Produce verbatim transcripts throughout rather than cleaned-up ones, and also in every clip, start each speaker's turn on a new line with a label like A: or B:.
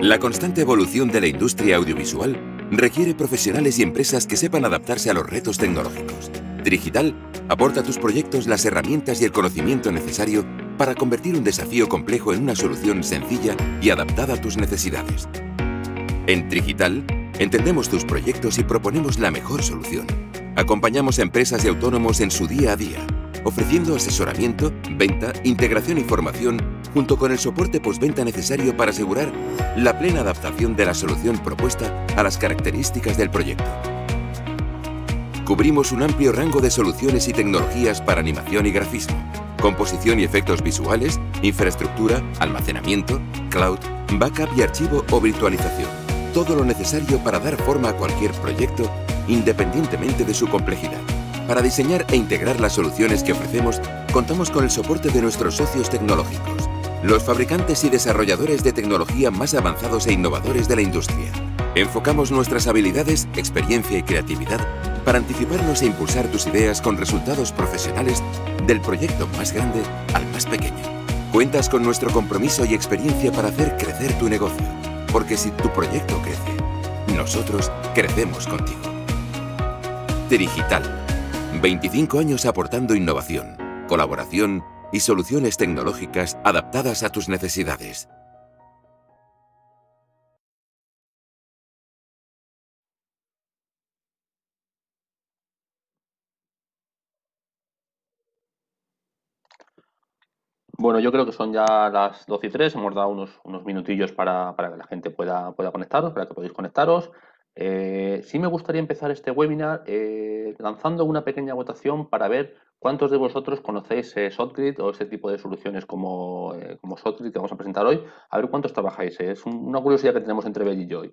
A: La constante evolución de la industria audiovisual requiere profesionales y empresas que sepan adaptarse a los retos tecnológicos. Trigital aporta a tus proyectos las herramientas y el conocimiento necesario para convertir un desafío complejo en una solución sencilla y adaptada a tus necesidades. En Trigital entendemos tus proyectos y proponemos la mejor solución. Acompañamos a empresas y autónomos en su día a día, ofreciendo asesoramiento, venta, integración y formación, junto con el soporte postventa necesario para asegurar la plena adaptación de la solución propuesta a las características del proyecto. Cubrimos un amplio rango de soluciones y tecnologías para animación y grafismo, composición y efectos visuales, infraestructura, almacenamiento, cloud, backup y archivo o virtualización. Todo lo necesario para dar forma a cualquier proyecto, independientemente de su complejidad. Para diseñar e integrar las soluciones que ofrecemos, contamos con el soporte de nuestros socios tecnológicos, los fabricantes y desarrolladores de tecnología más avanzados e innovadores de la industria. Enfocamos nuestras habilidades, experiencia y creatividad para anticiparnos e impulsar tus ideas con resultados profesionales del proyecto más grande al más pequeño. Cuentas con nuestro compromiso y experiencia para hacer crecer tu negocio, porque si tu proyecto crece, nosotros crecemos contigo. Trigital. veinticinco años aportando innovación, colaboración y soluciones tecnológicas adaptadas a tus necesidades.
B: Bueno, yo creo que son ya las doce y tres, hemos dado unos, unos minutillos para, para que la gente pueda, pueda conectaros, para que podáis conectaros. Eh, sí me gustaría empezar este webinar eh, lanzando una pequeña votación para ver cuántos de vosotros conocéis eh, ShotGrid o ese tipo de soluciones como, eh, como ShotGrid que vamos a presentar hoy. A ver cuántos trabajáis. eh. Es un- una curiosidad que tenemos entre Bell y yo hoy.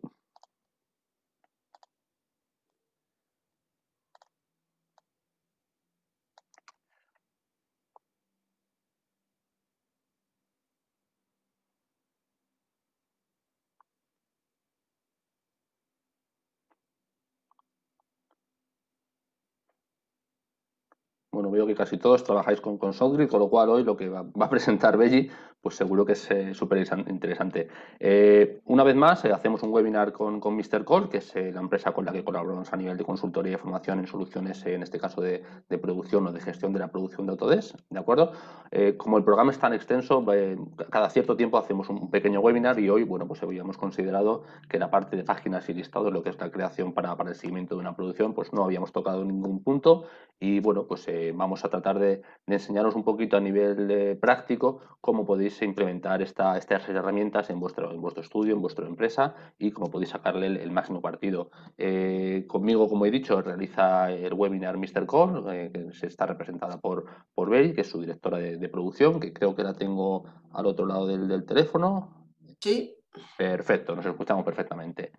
B: Bueno, veo que casi todos trabajáis con, con ShotGrid, con lo cual hoy lo que va, va a presentar Belli, pues seguro que es eh, súper interesante. Eh, una vez más, eh, hacemos un webinar con, con míster Call, que es eh, la empresa con la que colaboramos a nivel de consultoría y formación en soluciones, eh, en este caso de, de producción o de gestión de la producción de Autodesk, ¿de acuerdo? Eh, como el programa es tan extenso, eh, cada cierto tiempo hacemos un pequeño webinar y hoy, bueno, pues habíamos considerado que la parte de páginas y listados, lo que es la creación para, para el seguimiento de una producción, pues no habíamos tocado ningún punto y bueno, pues eh, vamos a tratar de, de, enseñaros un poquito a nivel eh, práctico cómo podéis implementar esta, estas herramientas en vuestro, en vuestro estudio, en vuestra empresa y cómo podéis sacarle el, el máximo partido. Eh, conmigo, como he dicho, realiza el webinar míster Cole, eh, que se está representada por, por Bell, que es su directora de, de producción, que creo que la tengo al otro lado del, del teléfono.
C: Sí.
B: Perfecto, nos escuchamos perfectamente.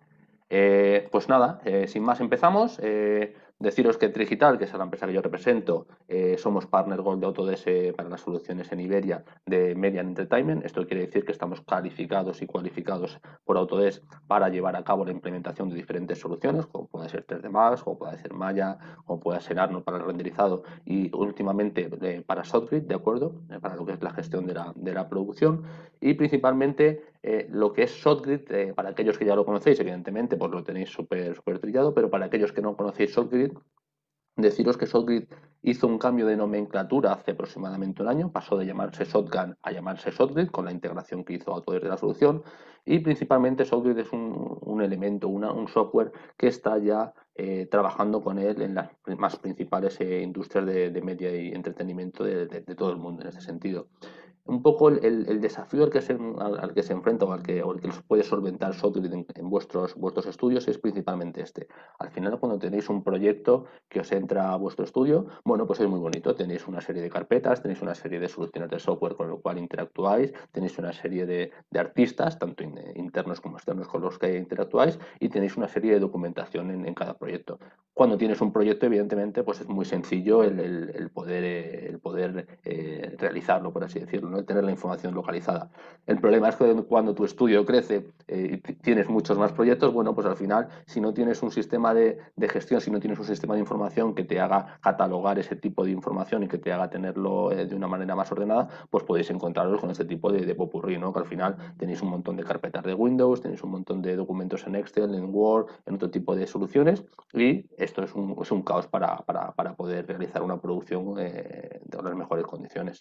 B: Eh, pues nada, eh, sin más empezamos. Eh, deciros que Trigital, que es la empresa que yo represento, eh, somos partner Gold de Autodesk eh, para las soluciones en Iberia de Media and Entertainment. Esto quiere decir que estamos calificados y cualificados por Autodesk para llevar a cabo la implementación de diferentes soluciones, como puede ser tres D Max, como puede ser Maya, como puede ser Arnold para el renderizado y últimamente eh, para ShotGrid, ¿de acuerdo? Eh, para lo que es la gestión de la, de la producción y principalmente eh, lo que es ShotGrid, eh, para aquellos que ya lo conocéis, evidentemente, pues lo tenéis súper súper trillado, pero para aquellos que no conocéis ShotGrid, deciros que ShotGrid hizo un cambio de nomenclatura hace aproximadamente un año, pasó de llamarse Shotgun a llamarse ShotGrid con la integración que hizo Autodesk de la solución y principalmente ShotGrid es un, un elemento, una, un software que está ya eh, trabajando con él en las más principales eh, industrias de, de, media y entretenimiento de, de, de todo el mundo en este sentido. Un poco el, el, el desafío al que, se, al, al que se enfrenta o al que, o al que los puede solventar ShotGrid en, en vuestros, vuestros estudios es principalmente este. Al final, cuando tenéis un proyecto que os entra a vuestro estudio, bueno, pues es muy bonito. Tenéis una serie de carpetas, tenéis una serie de soluciones de software con lo cual interactuáis, tenéis una serie de, de artistas, tanto in, internos como externos con los que interactuáis, y tenéis una serie de documentación en, en cada proyecto. Cuando tienes un proyecto, evidentemente, pues es muy sencillo el, el, el poder, el poder eh, realizarlo, por así decirlo. ¿no? El tener la información localizada. El problema es que cuando tu estudio crece eh, y tienes muchos más proyectos, bueno, pues al final, si no tienes un sistema de, de gestión, si no tienes un sistema de información que te haga catalogar ese tipo de información y que te haga tenerlo eh, de una manera más ordenada, pues podéis encontraros con este tipo de, de popurrí, ¿no? Que al final tenéis un montón de carpetas de Windows, tenéis un montón de documentos en Excel, en Word, en otro tipo de soluciones, y esto es un, es un caos para, para, para poder realizar una producción eh, de las mejores condiciones.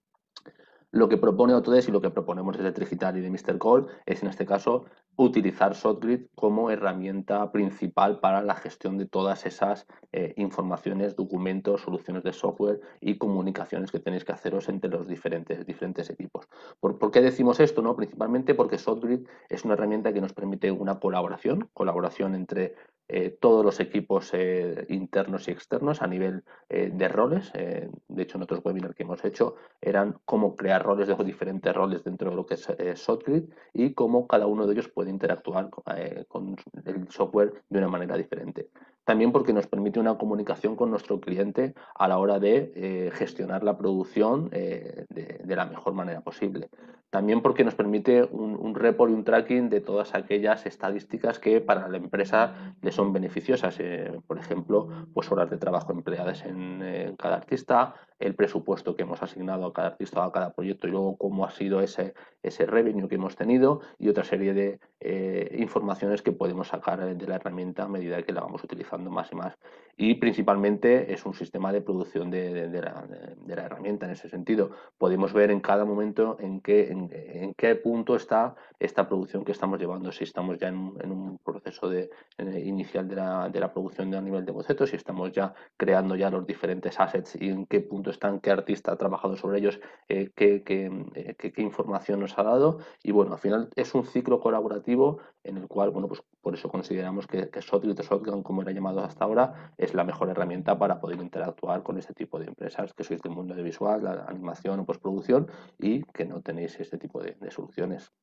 B: Lo que propone Autodesk y lo que proponemos desde Trigital y de míster Call es, en este caso, utilizar ShotGrid como herramienta principal para la gestión de todas esas eh, informaciones, documentos, soluciones de software y comunicaciones que tenéis que haceros entre los diferentes, diferentes equipos. ¿Por, ¿Por qué decimos esto? ¿No? Principalmente porque ShotGrid es una herramienta que nos permite una colaboración, colaboración entre eh, todos los equipos eh, internos y externos a nivel eh, de roles. Eh, de hecho, en otros webinars que hemos hecho eran cómo crear roles de diferentes roles dentro de lo que es eh, ShotGrid y cómo cada uno de ellos puede interactuar eh, con el software de una manera diferente. También porque nos permite una comunicación con nuestro cliente a la hora de eh, gestionar la producción eh, de, de la mejor manera posible. También porque nos permite un, un report y un tracking de todas aquellas estadísticas que para la empresa le son beneficiosas. Eh, por ejemplo, pues horas de trabajo empleadas en, en cada artista, el presupuesto que hemos asignado a cada artista o a cada proyecto y luego cómo ha sido ese, ese revenue que hemos tenido y otra serie de eh, informaciones que podemos sacar de la herramienta a medida que la vamos utilizando más y más. Y principalmente es un sistema de producción de, de, de, la, de la herramienta en ese sentido. Podemos ver en cada momento en qué, en, en qué punto está esta producción que estamos llevando, si estamos ya en un, en un proceso de, en inicial de la, de la producción a nivel de bocetos, si estamos ya creando ya los diferentes assets y en qué punto están, qué artista ha trabajado sobre ellos, eh, qué, qué, eh, qué, qué información nos ha dado. Y bueno, al final es un ciclo colaborativo en el cual, bueno, pues por eso consideramos que, que ShotGrid o Shotgun, como era llamado hasta ahora, es la mejor herramienta para poder interactuar con este tipo de empresas que sois del mundo de visual, la animación o postproducción y que no tenéis este tipo de, de soluciones.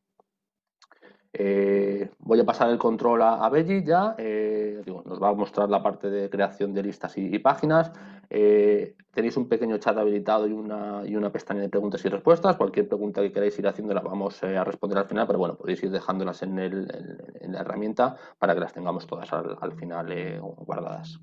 B: Eh, voy a pasar el control a, a Belli ya, eh, digo, nos va a mostrar la parte de creación de listas y, y páginas. Eh, tenéis un pequeño chat habilitado y una, y una pestaña de preguntas y respuestas. Cualquier pregunta que queráis ir haciendo la vamos eh, a responder al final, pero bueno, podéis ir dejándolas en, el, en, en la herramienta para que las tengamos todas al, al final eh, guardadas.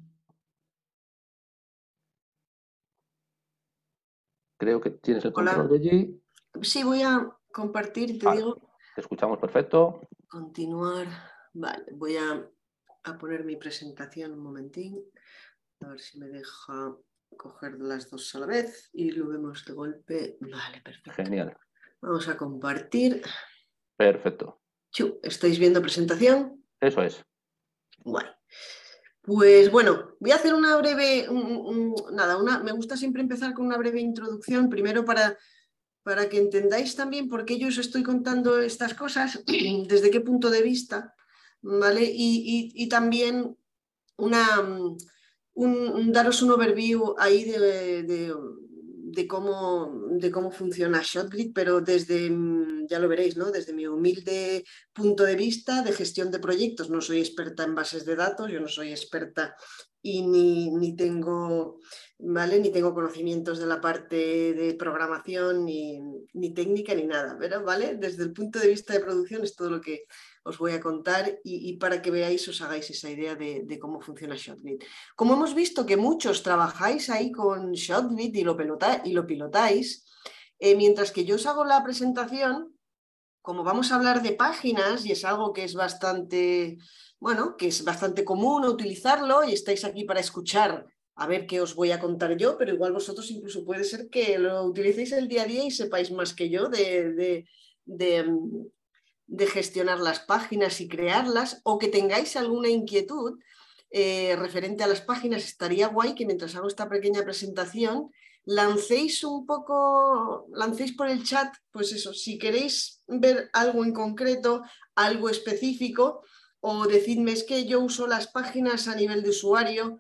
B: Creo que tienes el control, Belli.
C: Sí, voy a compartir, te
B: vale.
C: digo.
B: Te escuchamos perfecto.
C: Continuar. Vale, voy a, a poner mi presentación un momentín. A ver si me deja coger las dos a la vez y lo vemos de golpe. Vale, perfecto.
B: Genial.
C: Vamos a compartir.
B: Perfecto.
C: ¿Estáis viendo presentación?
B: Eso es.
C: Guay. Pues bueno, voy a hacer una breve, un, un, nada, una, me gusta siempre empezar con una breve introducción, primero para, para que entendáis también por qué yo os estoy contando estas cosas, desde qué punto de vista, ¿vale? Y, y, y también una, un, un, daros un overview ahí de, de, de, cómo, de cómo funciona ShotGrid, pero desde, ya lo veréis, ¿no? Desde mi humilde punto de vista de gestión de proyectos. No soy experta en bases de datos, yo no soy experta y ni, ni, tengo, ¿vale? ni tengo conocimientos de la parte de programación, ni, ni técnica, ni nada, pero ¿vale? Desde el punto de vista de producción es todo lo que os voy a contar y, y para que veáis, os hagáis esa idea de, de cómo funciona ShotGrid. Como hemos visto que muchos trabajáis ahí con ShotGrid y lo, pelota, y lo pilotáis, eh, mientras que yo os hago la presentación, como vamos a hablar de páginas y es algo que es bastante, bueno, que es bastante común utilizarlo y estáis aquí para escuchar a ver qué os voy a contar yo, pero igual vosotros incluso puede ser que lo utilicéis el día a día y sepáis más que yo de, de, de, de gestionar las páginas y crearlas, o que tengáis alguna inquietud eh, referente a las páginas. Estaría guay que mientras hago esta pequeña presentación lancéis un poco, lancéis por el chat, pues eso, si queréis ver algo en concreto, algo específico, o decidme es que yo uso las páginas a nivel de usuario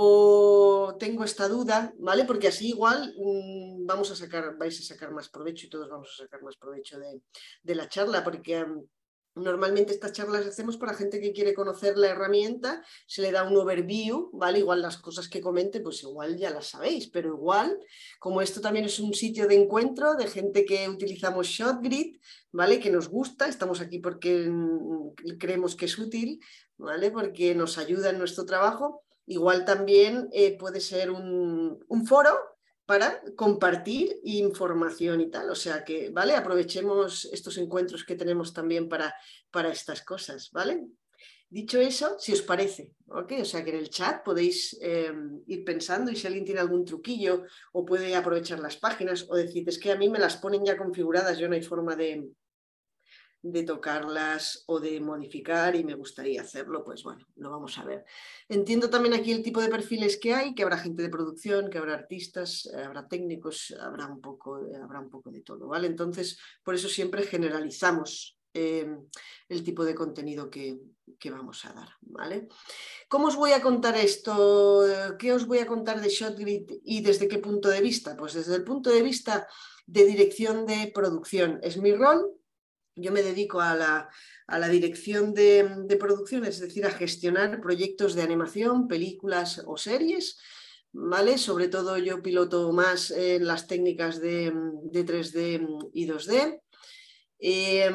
C: o tengo esta duda, ¿vale? Porque así igual mmm, vamos a sacar, vais a sacar más provecho y todos vamos a sacar más provecho de, de la charla, porque um, Normalmente estas charlas las hacemos para gente que quiere conocer la herramienta, se le da un overview, ¿vale? Igual las cosas que comente, pues igual ya las sabéis, pero igual, como esto también es un sitio de encuentro de gente que utilizamos ShotGrid, ¿vale? Que nos gusta, estamos aquí porque creemos que es útil, ¿vale? Porque nos ayuda en nuestro trabajo. Igual también eh, puede ser un, un foro para compartir información y tal. O sea que, ¿vale? Aprovechemos estos encuentros que tenemos también para, para estas cosas, ¿vale? Dicho eso, si os parece, ¿ok? O sea que en el chat podéis eh, ir pensando y si alguien tiene algún truquillo o puede aprovechar las páginas o decir, es que a mí me las ponen ya configuradas, yo no hay forma de... de tocarlas o de modificar y me gustaría hacerlo, pues bueno, lo vamos a ver. Entiendo también aquí el tipo de perfiles que hay, que habrá gente de producción, que habrá artistas, habrá técnicos, habrá un poco, habrá un poco de todo, ¿vale? Entonces, por eso siempre generalizamos eh, el tipo de contenido que, que vamos a dar, ¿vale? ¿Cómo os voy a contar esto? ¿Qué os voy a contar de ShotGrid y desde qué punto de vista? Pues desde el punto de vista de dirección de producción. Es mi rol. Yo me dedico a la, a la dirección de, de producción, es decir, a gestionar proyectos de animación, películas o series, ¿vale? Sobre todo yo piloto más en eh, las técnicas de, de tres D y dos D. Eh,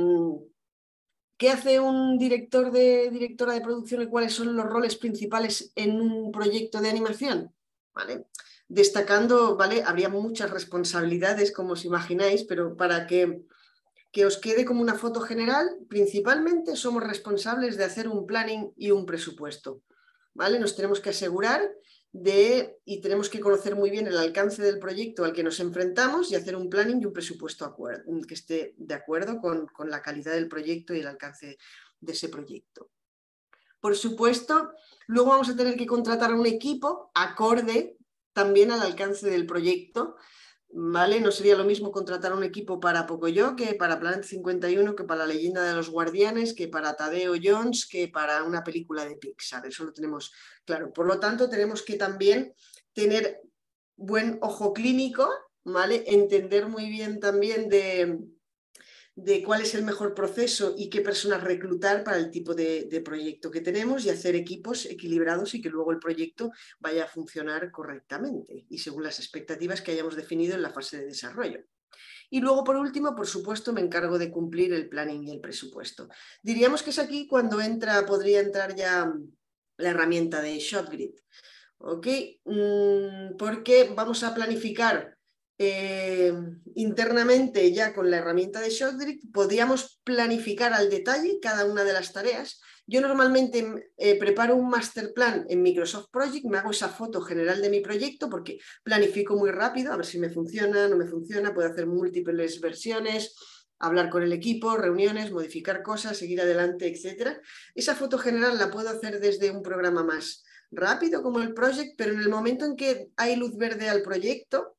C: ¿Qué hace un director de directora de producción y cuáles son los roles principales en un proyecto de animación? ¿Vale? Destacando, ¿vale? Habría muchas responsabilidades, como os imagináis, pero para que que os quede como una foto general, principalmente somos responsables de hacer un planning y un presupuesto, ¿vale? Nos tenemos que asegurar de, y tenemos que conocer muy bien el alcance del proyecto al que nos enfrentamos y hacer un planning y un presupuesto que esté de acuerdo con, con la calidad del proyecto y el alcance de ese proyecto. Por supuesto, luego vamos a tener que contratar a un equipo acorde también al alcance del proyecto, ¿vale? No sería lo mismo contratar un equipo para Pocoyo que para Planet cincuenta y uno, que para La leyenda de los guardianes, que para Tadeo Jones, que para una película de Pixar. Eso lo tenemos claro. Por lo tanto, tenemos que también tener buen ojo clínico, ¿vale? Entender muy bien también de, de cuál es el mejor proceso y qué personas reclutar para el tipo de, de proyecto que tenemos y hacer equipos equilibrados y que luego el proyecto vaya a funcionar correctamente y según las expectativas que hayamos definido en la fase de desarrollo. Y luego, por último, por supuesto, me encargo de cumplir el planning y el presupuesto. Diríamos que es aquí cuando entra, podría entrar ya la herramienta de ShotGrid, ¿ok? Porque vamos a planificar Eh, internamente ya con la herramienta de ShotGrid podríamos planificar al detalle cada una de las tareas. Yo normalmente eh, preparo un master plan en Microsoft Project, me hago esa foto general de mi proyecto porque planifico muy rápido, a ver si me funciona, no me funciona, puedo hacer múltiples versiones, hablar con el equipo, reuniones, modificar cosas, seguir adelante, etcétera. Esa foto general la puedo hacer desde un programa más rápido como el Project, pero en el momento en que hay luz verde al proyecto,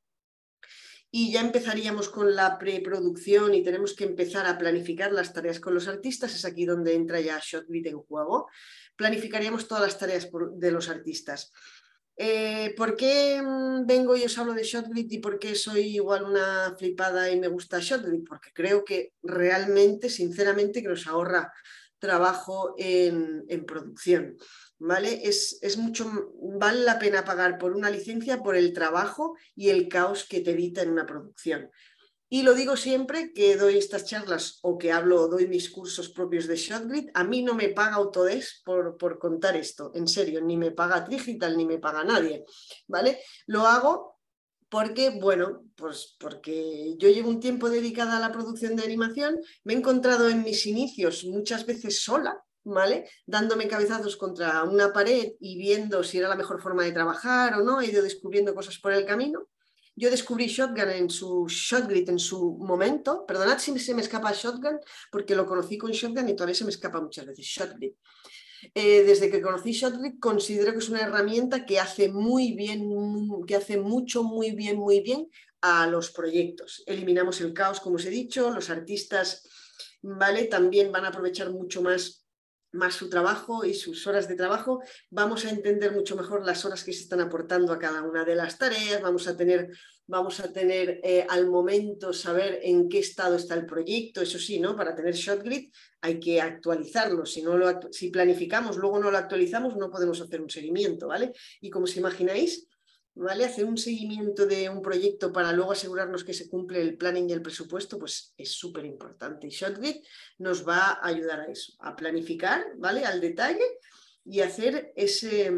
C: y ya empezaríamos con la preproducción y tenemos que empezar a planificar las tareas con los artistas, es aquí donde entra ya ShotGrid en juego. Planificaríamos todas las tareas de los artistas. Eh, ¿Por qué vengo y os hablo de ShotGrid y por qué soy igual una flipada y me gusta ShotGrid? Porque creo que realmente, sinceramente, que nos ahorra trabajo en, en producción. ¿Vale? Es, es mucho, vale la pena pagar por una licencia por el trabajo y el caos que te evita en una producción. Y lo digo siempre que doy estas charlas o que hablo o doy mis cursos propios de ShotGrid, a mí no me paga Autodesk por, por contar esto, en serio, ni me paga Trigital, ni me paga nadie, ¿vale? Lo hago porque, bueno, pues porque yo llevo un tiempo dedicada a la producción de animación, me he encontrado en mis inicios muchas veces sola, ¿vale? Dándome cabezazos contra una pared y viendo si era la mejor forma de trabajar o no, he ido descubriendo cosas por el camino. Yo descubrí Shotgun en su ShotGrid en su momento, perdonad si se me escapa Shotgun, porque lo conocí con Shotgun y todavía se me escapa muchas veces ShotGrid. Eh, desde que conocí ShotGrid considero que es una herramienta que hace muy bien, que hace mucho, muy bien, muy bien a los proyectos. Eliminamos el caos, como os he dicho, los artistas, ¿vale? También van a aprovechar mucho más más su trabajo y sus horas de trabajo, vamos a entender mucho mejor las horas que se están aportando a cada una de las tareas, vamos a tener vamos a tener eh, al momento saber en qué estado está el proyecto. Eso sí, ¿no? Para tener ShotGrid hay que actualizarlo. Si, no lo actu si planificamos, luego no lo actualizamos, no podemos hacer un seguimiento, ¿vale? Y como os imagináis, ¿vale? Hacer un seguimiento de un proyecto para luego asegurarnos que se cumple el planning y el presupuesto, pues es súper importante. Y ShotGrid nos va a ayudar a eso, a planificar, ¿vale? Al detalle y hacer ese,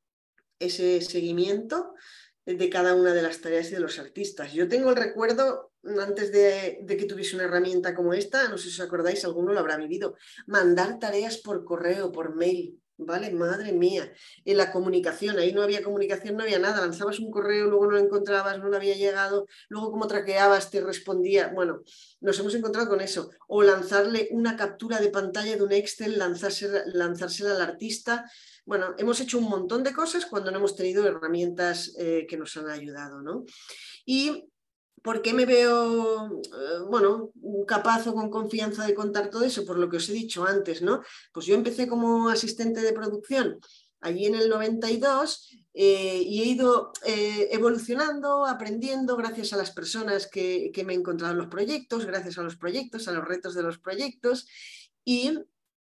C: ese seguimiento de cada una de las tareas y de los artistas. Yo tengo el recuerdo, antes de, de que tuviese una herramienta como esta, no sé si os acordáis, alguno lo habrá vivido, mandar tareas por correo, por mail, ¿vale? Madre mía, en la comunicación, ahí no había comunicación, no había nada, lanzabas un correo, luego no lo encontrabas, no lo había llegado, luego como traqueabas te respondía, bueno, nos hemos encontrado con eso, o lanzarle una captura de pantalla de un Excel, lanzársela, lanzársela al artista. Bueno, hemos hecho un montón de cosas cuando no hemos tenido herramientas eh, que nos han ayudado, ¿no? Y ¿por qué me veo, eh, bueno, capaz o con confianza de contar todo eso? Por lo que os he dicho antes, ¿no? Pues yo empecé como asistente de producción allí en el noventa y dos eh, y he ido eh, evolucionando, aprendiendo gracias a las personas que, que me he encontrado en los proyectos, gracias a los proyectos, a los retos de los proyectos y...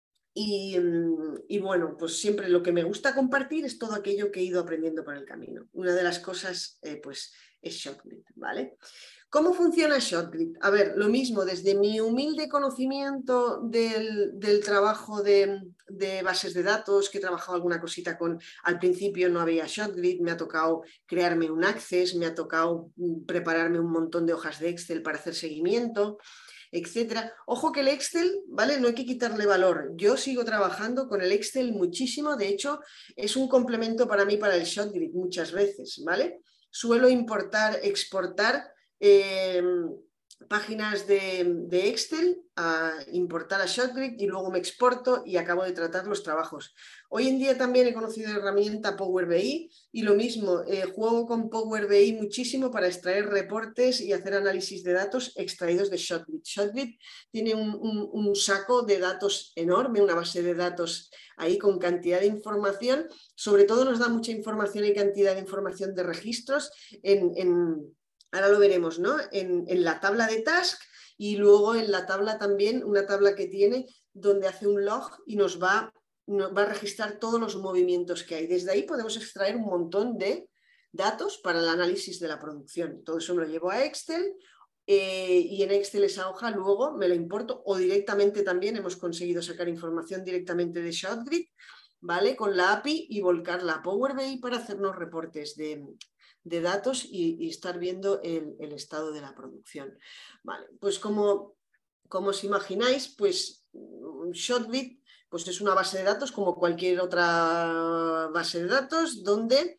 C: Y, y bueno, pues siempre lo que me gusta compartir es todo aquello que he ido aprendiendo por el camino. Una de las cosas, eh, pues, es ShotGrid, ¿vale? ¿Cómo funciona ShotGrid? A ver, lo mismo, desde mi humilde conocimiento del, del trabajo de, de bases de datos, que he trabajado alguna cosita con, al principio no había ShotGrid, me ha tocado crearme un Access, me ha tocado prepararme un montón de hojas de Excel para hacer seguimiento, etcétera. Ojo que el Excel, ¿vale? No hay que quitarle valor. Yo sigo trabajando con el Excel muchísimo, de hecho, es un complemento para mí para el ShotGrid muchas veces, ¿vale? Suelo importar, exportar eh, páginas de, de Excel, a importar a ShotGrid y luego me exporto y acabo de tratar los trabajos. Hoy en día también he conocido la herramienta Power B I y lo mismo, eh, juego con Power B I muchísimo para extraer reportes y hacer análisis de datos extraídos de ShotGrid. ShotGrid tiene un, un, un saco de datos enorme, una base de datos ahí con cantidad de información, sobre todo nos da mucha información y cantidad de información de registros en... en ahora lo veremos, ¿no? En, en la tabla de task y luego en la tabla también, una tabla que tiene donde hace un log y nos va, nos va a registrar todos los movimientos que hay. Desde ahí podemos extraer un montón de datos para el análisis de la producción. Todo eso me lo llevo a Excel eh, y en Excel esa hoja luego me la importo o directamente también hemos conseguido sacar información directamente de ShotGrid, ¿vale? Con la A P I y volcarla a Power B I para hacernos reportes de... de datos y, y estar viendo el, el estado de la producción. Vale, pues como, como os imagináis, pues ShotGrid pues es una base de datos como cualquier otra base de datos donde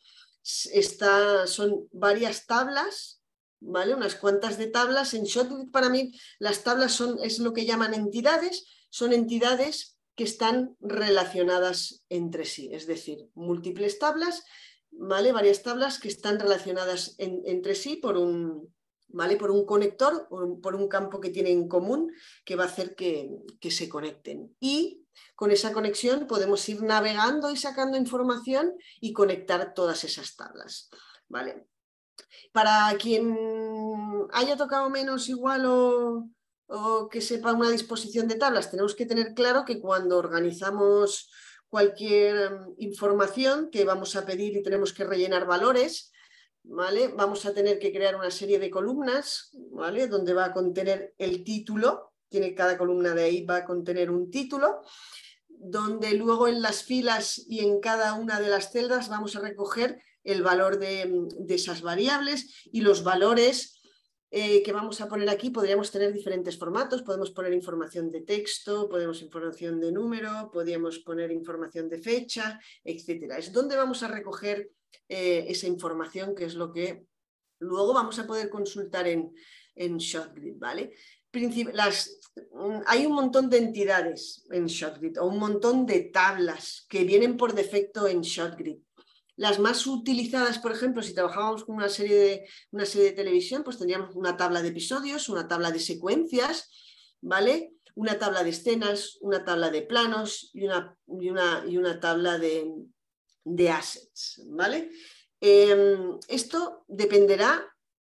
C: está, son varias tablas, ¿vale? Unas cuantas de tablas. En ShotGrid para mí las tablas son, es lo que llaman entidades, son entidades que están relacionadas entre sí, es decir, múltiples tablas, ¿vale? Varias tablas que están relacionadas en, entre sí por un, ¿vale? Por un conector, por, por un campo que tienen en común que va a hacer que, que se conecten. Y con esa conexión podemos ir navegando y sacando información y conectar todas esas tablas, ¿vale? Para quien haya tocado menos igual o, o que sepa una disposición de tablas, tenemos que tener claro que cuando organizamos cualquier información que vamos a pedir y tenemos que rellenar valores, ¿vale? Vamos a tener que crear una serie de columnas, ¿vale? Donde va a contener el título, tiene cada columna de ahí va a contener un título, donde luego en las filas y en cada una de las celdas vamos a recoger el valor de, de esas variables y los valores Eh, que vamos a poner aquí. Podríamos tener diferentes formatos, podemos poner información de texto, podemos información de número, podríamos poner información de fecha, etcétera. Es donde vamos a recoger eh, esa información, que es lo que luego vamos a poder consultar en, en ShotGrid, ¿vale? Princip- las, hay un montón de entidades en ShotGrid o un montón de tablas que vienen por defecto en ShotGrid. Las más utilizadas, por ejemplo, si trabajábamos con una serie, de, una serie de televisión, pues tendríamos una tabla de episodios, una tabla de secuencias, ¿vale? Una tabla de escenas, una tabla de planos y una, y una, y una tabla de, de assets, ¿vale? Eh, esto dependerá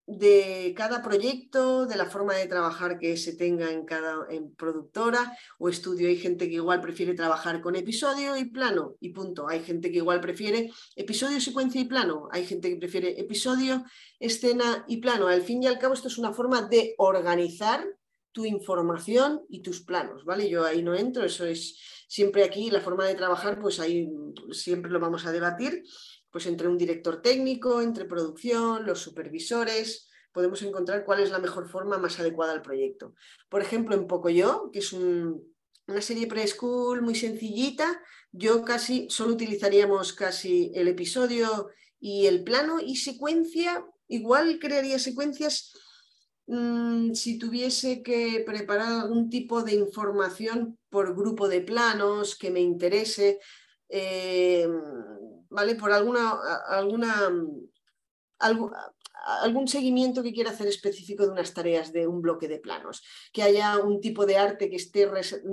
C: de cada proyecto, de la forma de trabajar que se tenga en cada en productora o estudio. Hay gente que igual prefiere trabajar con episodio y plano y punto. Hay gente que igual prefiere episodio, secuencia y plano. Hay gente que prefiere episodio, escena y plano. Al fin y al cabo esto es una forma de organizar tu información y tus planos, ¿vale? Yo ahí no entro, eso es siempre aquí la forma de trabajar, pues ahí siempre lo vamos a debatir. Pues entre un director técnico, entre producción, los supervisores, podemos encontrar cuál es la mejor forma más adecuada al proyecto. Por ejemplo, en Pocoyo, que es un, una serie preschool muy sencillita, yo casi solo utilizaríamos casi el episodio y el plano y secuencia, igual crearía secuencias mmm, si tuviese que preparar algún tipo de información por grupo de planos que me interese. Eh, ¿Vale? Por alguna, alguna algo, algún seguimiento que quiera hacer específico de unas tareas de un bloque de planos, que haya un tipo de arte que esté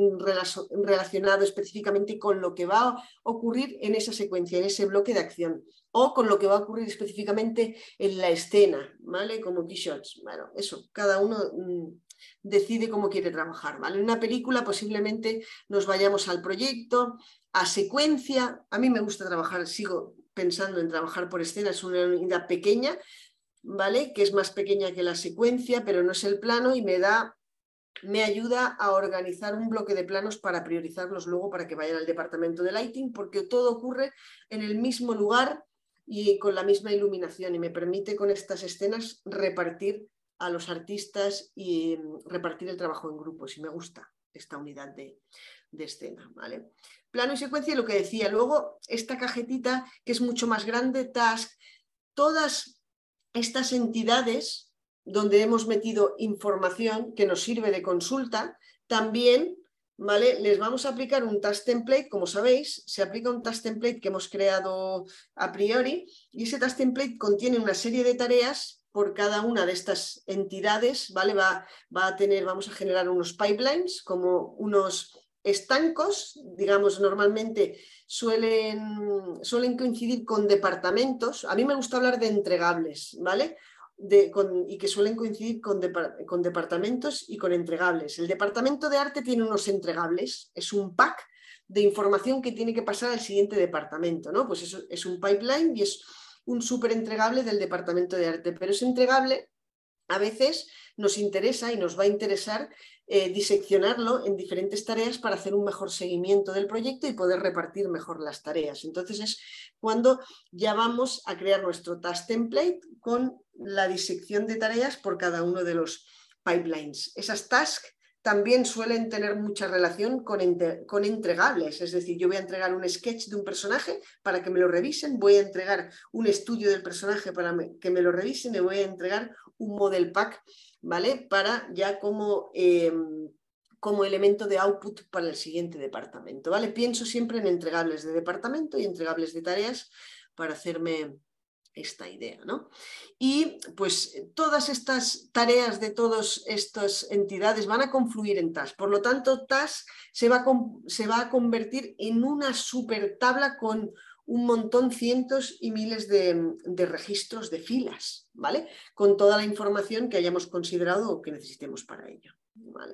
C: relacionado específicamente con lo que va a ocurrir en esa secuencia, en ese bloque de acción, o con lo que va a ocurrir específicamente en la escena, ¿vale? Como keyshots. Bueno, eso, cada uno mmm, decide cómo quiere trabajar, ¿vale? En una película posiblemente nos vayamos al proyecto, a secuencia. A mí me gusta trabajar, sigo pensando en trabajar por escena, es una unidad pequeña, ¿vale? Que es más pequeña que la secuencia, pero no es el plano y me da, me ayuda a organizar un bloque de planos para priorizarlos luego para que vayan al departamento de lighting, porque todo ocurre en el mismo lugar y con la misma iluminación y me permite con estas escenas repartir a los artistas y repartir el trabajo en grupos y me gusta esta unidad de, de escena, ¿vale? Plano y secuencia, lo que decía. Luego, esta cajetita que es mucho más grande, task, todas estas entidades donde hemos metido información que nos sirve de consulta, también, ¿vale? Les vamos a aplicar un task template, como sabéis, se aplica un task template que hemos creado a priori y ese task template contiene una serie de tareas por cada una de estas entidades, ¿vale? Va, va a tener, vamos a generar unos pipelines, como unos estancos, digamos, normalmente suelen, suelen coincidir con departamentos. A mí me gusta hablar de entregables, ¿vale? De, con, y que suelen coincidir con, de, con departamentos y con entregables. El departamento de arte tiene unos entregables, es un pack de información que tiene que pasar al siguiente departamento, ¿no? Pues eso es un pipeline y es un súper entregable del departamento de arte, pero ese entregable a veces nos interesa y nos va a interesar eh, diseccionarlo en diferentes tareas para hacer un mejor seguimiento del proyecto y poder repartir mejor las tareas. Entonces es cuando ya vamos a crear nuestro task template con la disección de tareas por cada uno de los pipelines. Esas tasks también suelen tener mucha relación con, entre, con entregables, es decir, yo voy a entregar un sketch de un personaje para que me lo revisen, voy a entregar un estudio del personaje para me, que me lo revisen y voy a entregar un model pack, ¿vale? Para ya como, eh, como elemento de output para el siguiente departamento, ¿vale? Pienso siempre en entregables de departamento y entregables de tareas para hacerme esta idea, ¿no? Y pues todas estas tareas de todas estas entidades van a confluir en task, por lo tanto task se va a, se va a convertir en una super tabla con un montón, cientos y miles de, de registros de filas, ¿vale? Con toda la información que hayamos considerado o que necesitemos para ello, ¿vale?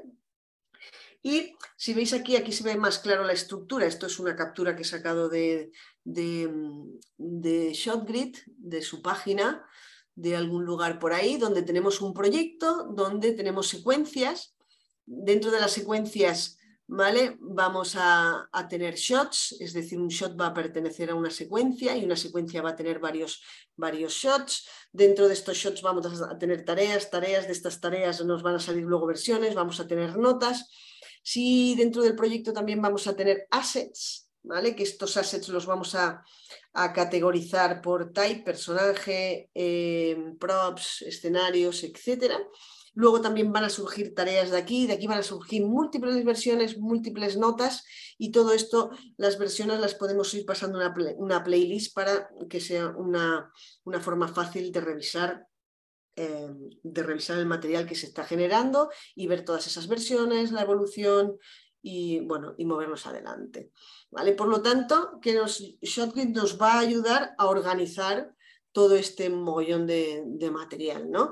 C: Y si veis aquí, aquí se ve más claro la estructura. Esto es una captura que he sacado de, de, de ShotGrid, de su página, de algún lugar por ahí, donde tenemos un proyecto, donde tenemos secuencias. Dentro de las secuencias, ¿vale? Vamos a, a tener shots, es decir, un shot va a pertenecer a una secuencia y una secuencia va a tener varios, varios shots. Dentro de estos shots vamos a tener tareas, tareas de estas tareas nos van a salir luego versiones, vamos a tener notas. Si dentro del proyecto también vamos a tener assets, ¿vale? Que estos assets los vamos a, a categorizar por type, personaje, eh, props, escenarios, etcétera. Luego también van a surgir tareas de aquí, de aquí van a surgir múltiples versiones, múltiples notas y todo esto, las versiones las podemos ir pasando una, play, una playlist para que sea una, una forma fácil de revisar Eh, de revisar el material que se está generando y ver todas esas versiones, la evolución y, bueno, y movernos adelante, ¿vale? Por lo tanto, que nos, ShotGrid nos va a ayudar a organizar todo este mogollón de, de material, ¿no?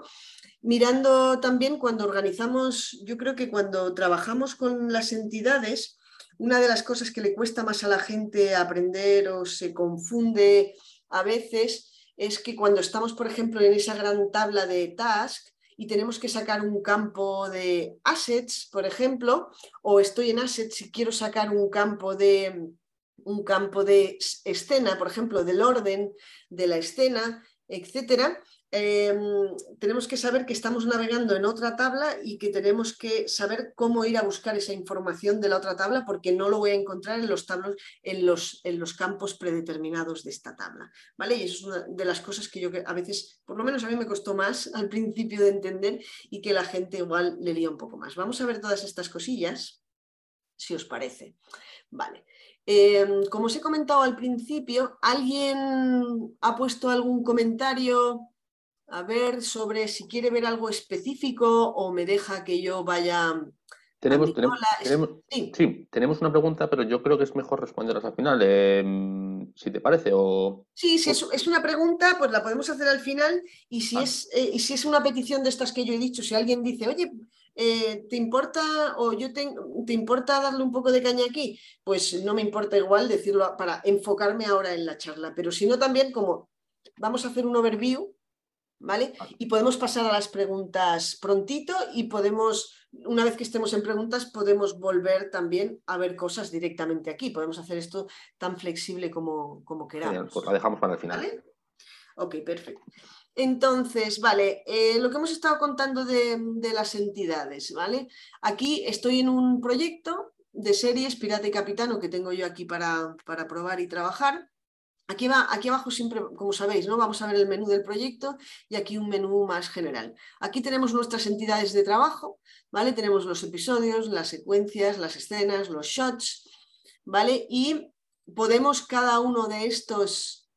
C: Mirando también cuando organizamos, yo creo que cuando trabajamos con las entidades, una de las cosas que le cuesta más a la gente aprender o se confunde a veces es que cuando estamos, por ejemplo, en esa gran tabla de task y tenemos que sacar un campo de assets, por ejemplo, o estoy en assets y quiero sacar un campo de, un campo de escena, por ejemplo, del orden de la escena, etcétera, eh, tenemos que saber que estamos navegando en otra tabla y que tenemos que saber cómo ir a buscar esa información de la otra tabla, porque no lo voy a encontrar en los, tablos, en los, en los campos predeterminados de esta tabla, ¿vale? Y eso es una de las cosas que yo a veces, por lo menos a mí me costó más al principio de entender y que la gente igual le lía un poco más. Vamos a ver todas estas cosillas, si os parece. Vale. Eh, como os he comentado al principio, ¿alguien ha puesto algún comentario? A ver, sobre si quiere ver algo específico o me deja que yo vaya
B: Tenemos,
C: a mi
B: tenemos,
C: cola.
B: tenemos,
C: Sí.
B: sí, tenemos una pregunta, pero yo creo que es mejor responderlas al final, eh, si te parece. O...
C: Sí, si es, es una pregunta, pues la podemos hacer al final. Y si,
B: Ah,
C: es, eh, y si es una petición de estas que yo he dicho, si alguien dice, oye, eh, ¿te importa o yo te, te importa darle un poco de caña aquí? Pues no me importa igual decirlo para enfocarme ahora en la charla. Pero si no, también como vamos a hacer un overview, ¿vale? Y podemos pasar a las preguntas prontito y podemos, una vez que estemos en preguntas, podemos volver también a ver cosas directamente aquí. Podemos hacer esto tan flexible como, como queramos.
B: Genial, pues la dejamos para el final.
C: ¿Vale? Ok, perfecto. Entonces, vale, eh, lo que hemos estado contando de, de las entidades, ¿vale? Aquí estoy en un proyecto de series Pirata y Capitano que tengo yo aquí para, para probar y trabajar. Aquí, va, aquí abajo siempre, como sabéis, ¿no? Vamos a ver el menú del proyecto y aquí un menú más general. Aquí tenemos nuestras entidades de trabajo, ¿vale? Tenemos los episodios, las secuencias, las escenas, los shots, ¿vale? Y podemos cada uno de estos,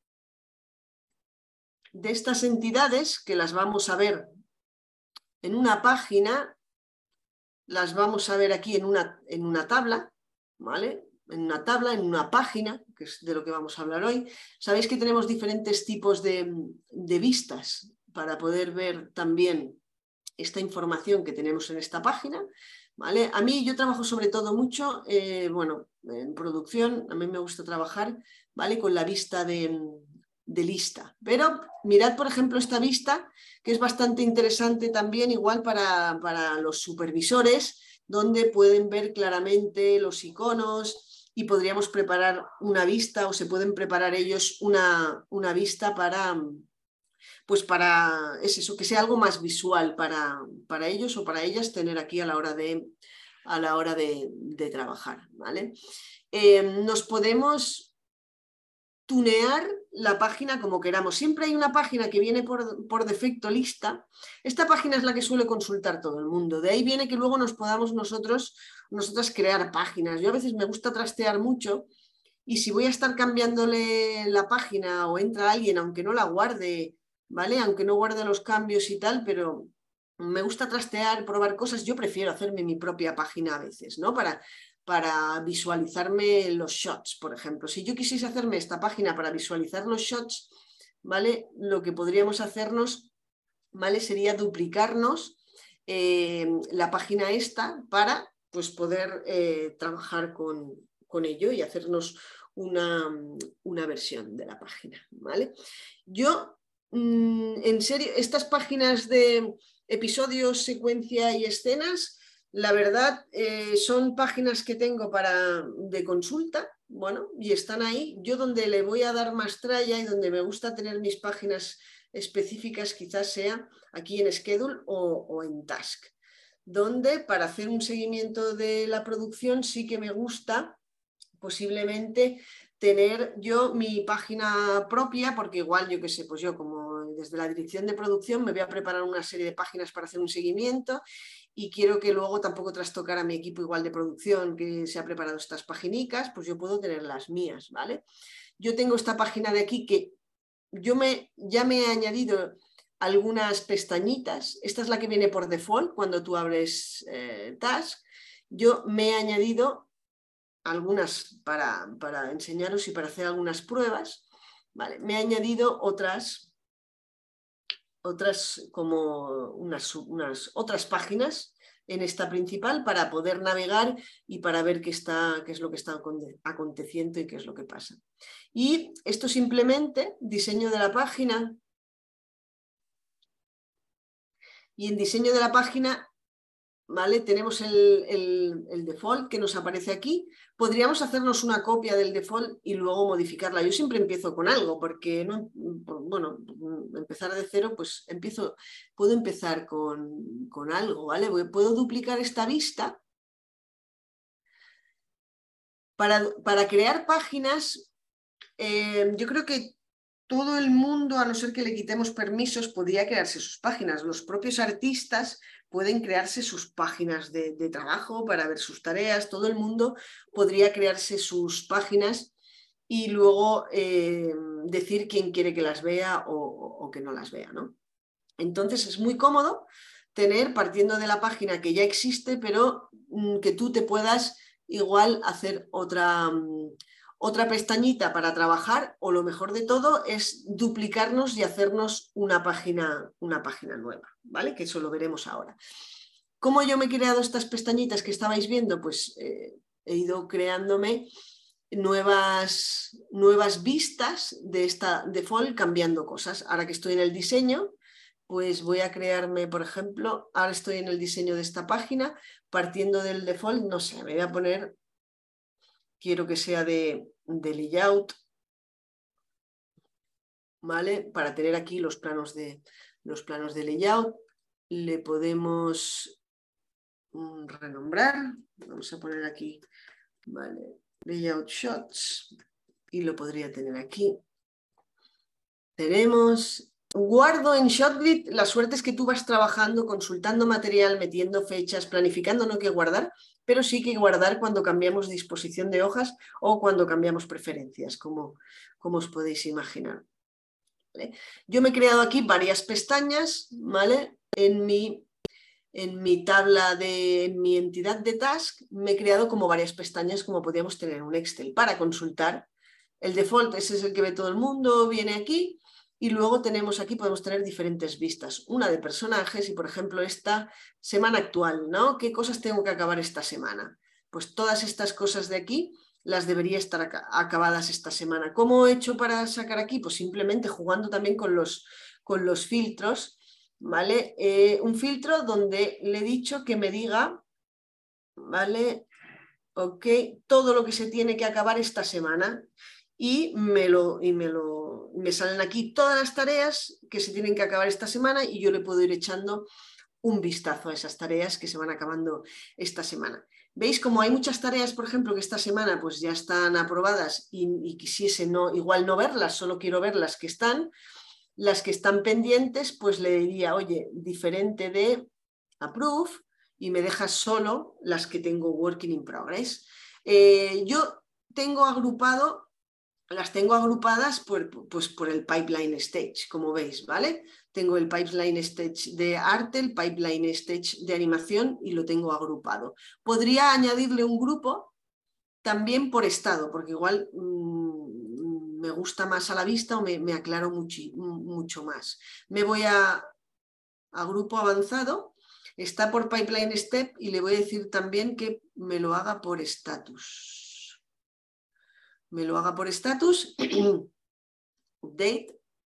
C: de estas entidades, que las vamos a ver en una página, las vamos a ver aquí en una, en una tabla, ¿vale? En una tabla, en una página, que es de lo que vamos a hablar hoy. Sabéis que tenemos diferentes tipos de, de vistas para poder ver también esta información que tenemos en esta página, ¿vale? A mí yo trabajo sobre todo mucho, eh, bueno, en producción, a mí me gusta trabajar, ¿vale? Con la vista de, de lista. Pero mirad, por ejemplo, esta vista, que es bastante interesante también, igual para, para los supervisores, donde pueden ver claramente los iconos, y podríamos preparar una vista o se pueden preparar ellos una, una vista para, pues para, es eso, que sea algo más visual para, para ellos o para ellas tener aquí a la hora de, a la hora de, de trabajar, ¿vale? Eh, nos podemos tunear la página como queramos. Siempre hay una página que viene por, por defecto lista. Esta página es la que suele consultar todo el mundo. De ahí viene que luego nos podamos nosotros, nosotras crear páginas. Yo a veces me gusta trastear mucho y si voy a estar cambiándole la página o entra alguien, aunque no la guarde, ¿vale? Aunque no guarde los cambios y tal, pero me gusta trastear, probar cosas. Yo prefiero hacerme mi propia página a veces, ¿no? Para... para visualizarme los shots, por ejemplo. Si yo quisiese hacerme esta página para visualizar los shots, ¿vale? Lo que podríamos hacernos, ¿vale? Sería duplicarnos eh, la página esta para pues, poder eh, trabajar con, con ello y hacernos una, una versión de la página, ¿vale? Yo, mmm, en serio, estas páginas de episodios, secuencia y escenas, la verdad, eh, son páginas que tengo para, de consulta, bueno, y están ahí. Yo donde le voy a dar más tralla y donde me gusta tener mis páginas específicas quizás sea aquí en Schedule o, o en Task, donde para hacer un seguimiento de la producción sí que me gusta posiblemente tener yo mi página propia, porque igual yo qué sé, pues yo como desde la dirección de producción me voy a preparar una serie de páginas para hacer un seguimiento y quiero que luego tampoco trastocar a mi equipo igual de producción que se ha preparado estas paginicas, pues yo puedo tener las mías, ¿vale? Yo tengo esta página de aquí que yo me, ya me he añadido algunas pestañitas, esta es la que viene por default cuando tú abres eh, Task, yo me he añadido algunas para, para enseñaros y para hacer algunas pruebas, ¿vale? Me he añadido otras otras, como unas, unas otras páginas en esta principal para poder navegar y para ver qué, está, qué es lo que está aconteciendo y qué es lo que pasa. Y esto simplemente, diseño de la página. Y en diseño de la página, ¿vale? Tenemos el, el, el default que nos aparece aquí. Podríamos hacernos una copia del default y luego modificarla. Yo siempre empiezo con algo, porque no, bueno, empezar de cero, pues empiezo, puedo empezar con, con algo, ¿vale? Puedo duplicar esta vista. Para, para crear páginas, eh, yo creo que todo el mundo, a no ser que le quitemos permisos, podría crearse sus páginas. Los propios artistas pueden crearse sus páginas de, de trabajo para ver sus tareas. Todo el mundo podría crearse sus páginas y luego eh, decir quién quiere que las vea o, o que no las vea, ¿no? Entonces es muy cómodo tener, partiendo de la página que ya existe, pero mm, que tú te puedas igual hacer otra... Mm, otra pestañita para trabajar, o lo mejor de todo es duplicarnos y hacernos una página, una página nueva, ¿vale? Que eso lo veremos ahora. ¿Cómo yo me he creado estas pestañitas que estabais viendo? Pues eh, he ido creándome nuevas, nuevas vistas de esta default cambiando cosas. Ahora que estoy en el diseño, pues voy a crearme, por ejemplo, ahora estoy en el diseño de esta página, partiendo del default, no sé, me voy a poner... Quiero que sea de, de layout, ¿vale? Para tener aquí los planos de, los planos de layout. Le podemos um, renombrar. Vamos a poner aquí, ¿vale? Layout shots. Y lo podría tener aquí. Tenemos... Guardo en ShotGrid, la suerte es que tú vas trabajando, consultando material, metiendo fechas, planificando, no hay que guardar, pero sí que guardar cuando cambiamos disposición de hojas o cuando cambiamos preferencias, como, como os podéis imaginar. ¿Vale? Yo me he creado aquí varias pestañas, ¿vale? En mi, en mi tabla de en mi entidad de task, me he creado como varias pestañas, como podríamos tener en un Excel, para consultar. El default, ese es el que ve todo el mundo, viene aquí. Y luego tenemos aquí, podemos tener diferentes vistas. Una de personajes y, por ejemplo, esta semana actual, ¿no? ¿Qué cosas tengo que acabar esta semana? Pues todas estas cosas de aquí las debería estar acabadas esta semana. ¿Cómo he hecho para sacar aquí? Pues simplemente jugando también con los, con los filtros, ¿vale? Eh, un filtro donde le he dicho que me diga, ¿vale? Ok, todo lo que se tiene que acabar esta semana. Y me lo... Y me lo me salen aquí todas las tareas que se tienen que acabar esta semana y yo le puedo ir echando un vistazo a esas tareas que se van acabando esta semana. ¿Veis? Como hay muchas tareas, por ejemplo, que esta semana pues ya están aprobadas y, y quisiese no, igual no verlas, solo quiero ver las que están, las que están pendientes, pues le diría, oye, diferente de approve y me dejas solo las que tengo working in progress. Eh, yo tengo agrupado Las tengo agrupadas por, pues por el pipeline stage, como veis, ¿vale? Tengo el pipeline stage de arte, el pipeline stage de animación y lo tengo agrupado. Podría añadirle un grupo también por estado, porque igual mmm, me gusta más a la vista o me, me aclaro mucho, mucho más. Me voy a, a grupo avanzado, está por pipeline step y le voy a decir también que me lo haga por status. Me lo haga por status, update,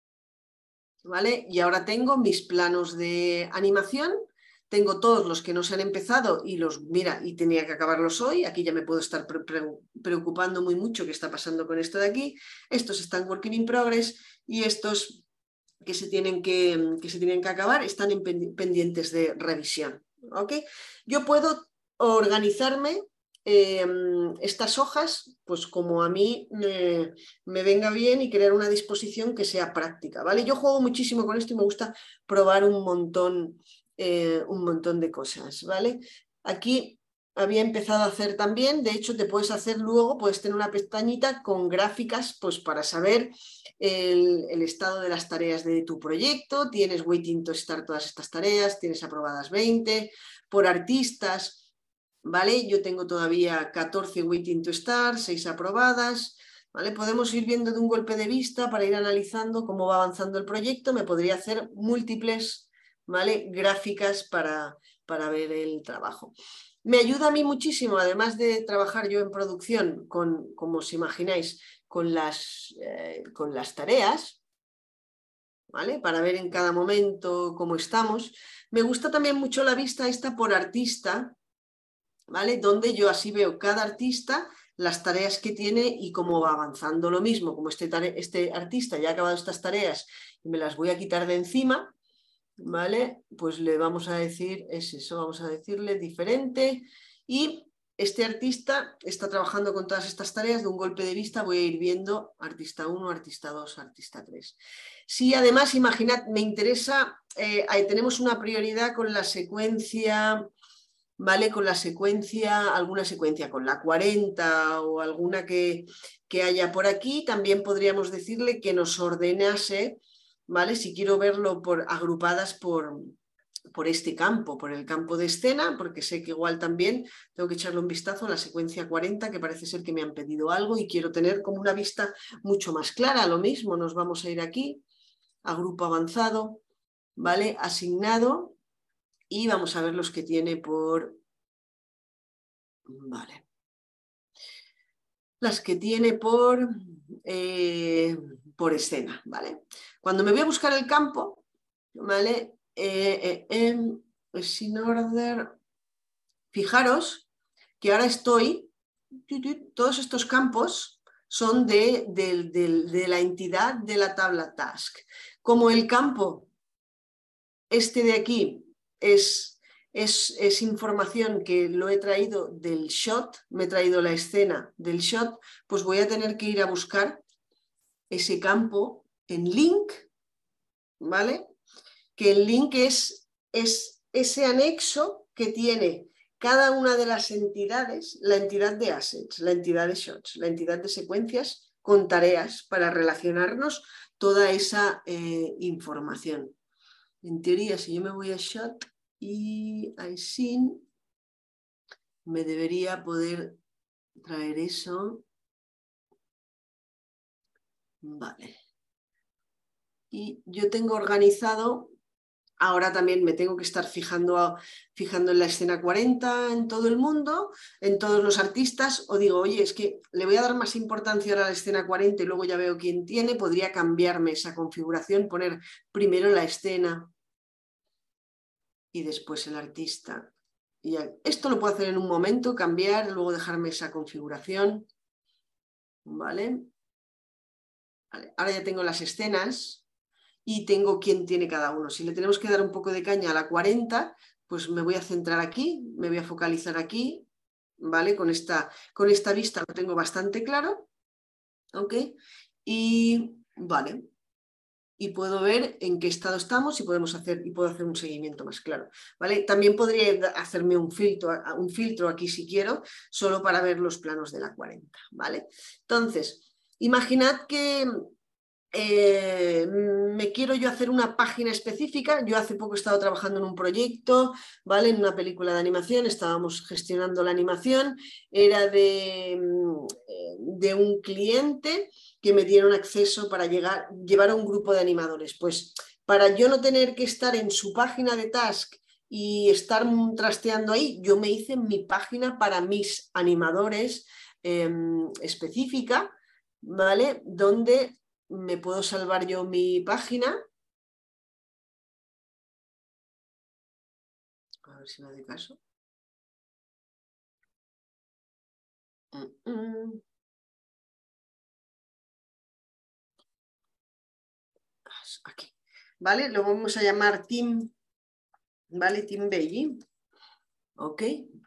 C: ¿vale? Y ahora tengo mis planos de animación, tengo todos los que no se han empezado y los, mira, y tenía que acabarlos hoy, aquí ya me puedo estar pre pre preocupando muy mucho qué está pasando con esto de aquí, estos están working in progress y estos que se tienen que, que, se tienen que acabar están en pendientes de revisión, ¿ok? Yo puedo organizarme Eh, estas hojas, pues como a mí me, me venga bien y crear una disposición que sea práctica, ¿vale? Yo juego muchísimo con esto y me gusta probar un montón, eh, un montón de cosas, ¿vale? Aquí había empezado a hacer también, de hecho te puedes hacer luego, puedes tener una pestañita con gráficas, pues para saber el, el estado de las tareas de tu proyecto, tienes waiting to start todas estas tareas, tienes aprobadas veinte, por artistas, ¿vale? Yo tengo todavía catorce waiting to start, seis aprobadas, ¿vale? Podemos ir viendo de un golpe de vista para ir analizando cómo va avanzando el proyecto. Me podría hacer múltiples, ¿vale?, gráficas para, para ver el trabajo. Me ayuda a mí muchísimo, además de trabajar yo en producción, con, como os imagináis, con las, eh, con las tareas, ¿vale?, para ver en cada momento cómo estamos. Me gusta también mucho la vista esta por artista, ¿vale?, donde yo así veo cada artista, las tareas que tiene y cómo va avanzando. Lo mismo, como este, este artista ya ha acabado estas tareas y me las voy a quitar de encima, ¿vale?, pues le vamos a decir, es eso, vamos a decirle diferente, y este artista está trabajando con todas estas tareas. De un golpe de vista voy a ir viendo artista uno, artista dos, artista tres. Si además, imaginad, me interesa, eh, ahí tenemos una prioridad con la secuencia, ¿vale?, con la secuencia, alguna secuencia con la cuarenta o alguna que, que haya por aquí, también podríamos decirle que nos ordenase, ¿vale?, si quiero verlo por, agrupadas por, por este campo, por el campo de escena, porque sé que igual también tengo que echarle un vistazo a la secuencia cuarenta, que parece ser que me han pedido algo y quiero tener como una vista mucho más clara. Lo mismo, nos vamos a ir aquí a grupo avanzado, ¿vale?, asignado, y vamos a ver los que tiene por... Vale. Las que tiene por, eh, por escena, ¿vale? Cuando me voy a buscar el campo, ¿vale?, eh, eh, eh, sin order, fijaros que ahora estoy, todos estos campos son de, de, de, de la entidad de la tabla task. Como el campo este de aquí es, es, es información que lo he traído del shot, me he traído la escena del shot, pues voy a tener que ir a buscar ese campo en link, ¿vale? Que el link es, es ese anexo que tiene cada una de las entidades, la entidad de assets, la entidad de shots, la entidad de secuencias, con tareas para relacionarnos toda esa eh, información. En teoría, si yo me voy a shot y a scene, me debería poder traer eso. Vale. Y yo tengo organizado, ahora también me tengo que estar fijando, a, fijando en la escena cuarenta en todo el mundo, en todos los artistas, o digo, oye, es que le voy a dar más importancia ahora a la escena cuarenta y luego ya veo quién tiene, podría cambiarme esa configuración, poner primero la escena y después el artista. Y ya, esto lo puedo hacer en un momento, cambiar, luego dejarme esa configuración. ¿Vale? Vale. Ahora ya tengo las escenas y tengo quién tiene cada uno. Si le tenemos que dar un poco de caña a la cuarenta, pues me voy a centrar aquí, me voy a focalizar aquí, ¿vale? Con esta, con esta vista lo tengo bastante claro, ¿ok? Y vale, y puedo ver en qué estado estamos y, podemos hacer, y puedo hacer un seguimiento más claro, ¿vale? También podría hacerme un filtro, un filtro aquí si quiero, solo para ver los planos de la cuarenta, ¿vale? Entonces, imaginad que Eh, me quiero yo hacer una página específica. Yo hace poco he estado trabajando en un proyecto, ¿vale?, en una película de animación, estábamos gestionando la animación, era de, de un cliente que me dieron acceso para llegar, llevar a un grupo de animadores. Pues para yo no tener que estar en su página de task y estar trasteando ahí, yo me hice mi página para mis animadores eh, específica, ¿vale?, donde me puedo salvar yo mi página. A ver si me hace caso. Aquí. ¿Vale? Lo vamos a llamar Team, ¿vale? Team Baby. Ok.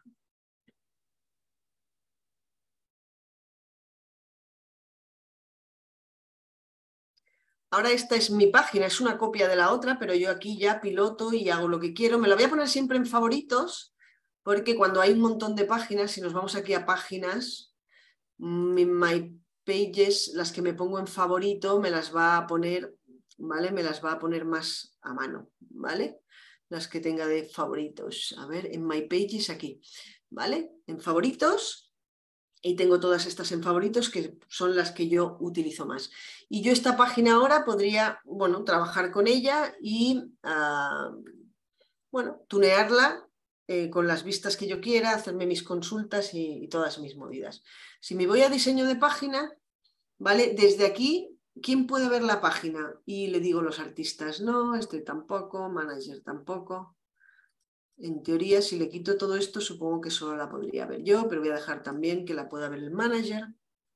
C: Ahora esta es mi página, es una copia de la otra, pero yo aquí ya piloto y hago lo que quiero. Me la voy a poner siempre en favoritos, porque cuando hay un montón de páginas, si nos vamos aquí a páginas, My Pages, las que me pongo en favorito, me las va a poner, ¿vale? Me las va a poner más a mano, ¿vale? Las que tenga de favoritos. A ver, en My Pages aquí, ¿vale? En favoritos, Y tengo todas estas en favoritos, que son las que yo utilizo más. Y yo esta página ahora podría, bueno, trabajar con ella y, uh, bueno, tunearla eh, con las vistas que yo quiera, hacerme mis consultas y, y todas mis movidas. Si me voy a diseño de página, ¿vale? Desde aquí, ¿quién puede ver la página? Y le digo a los artistas, no, este tampoco, manager tampoco. En teoría, si le quito todo esto, supongo que solo la podría ver yo, pero voy a dejar también que la pueda ver el manager.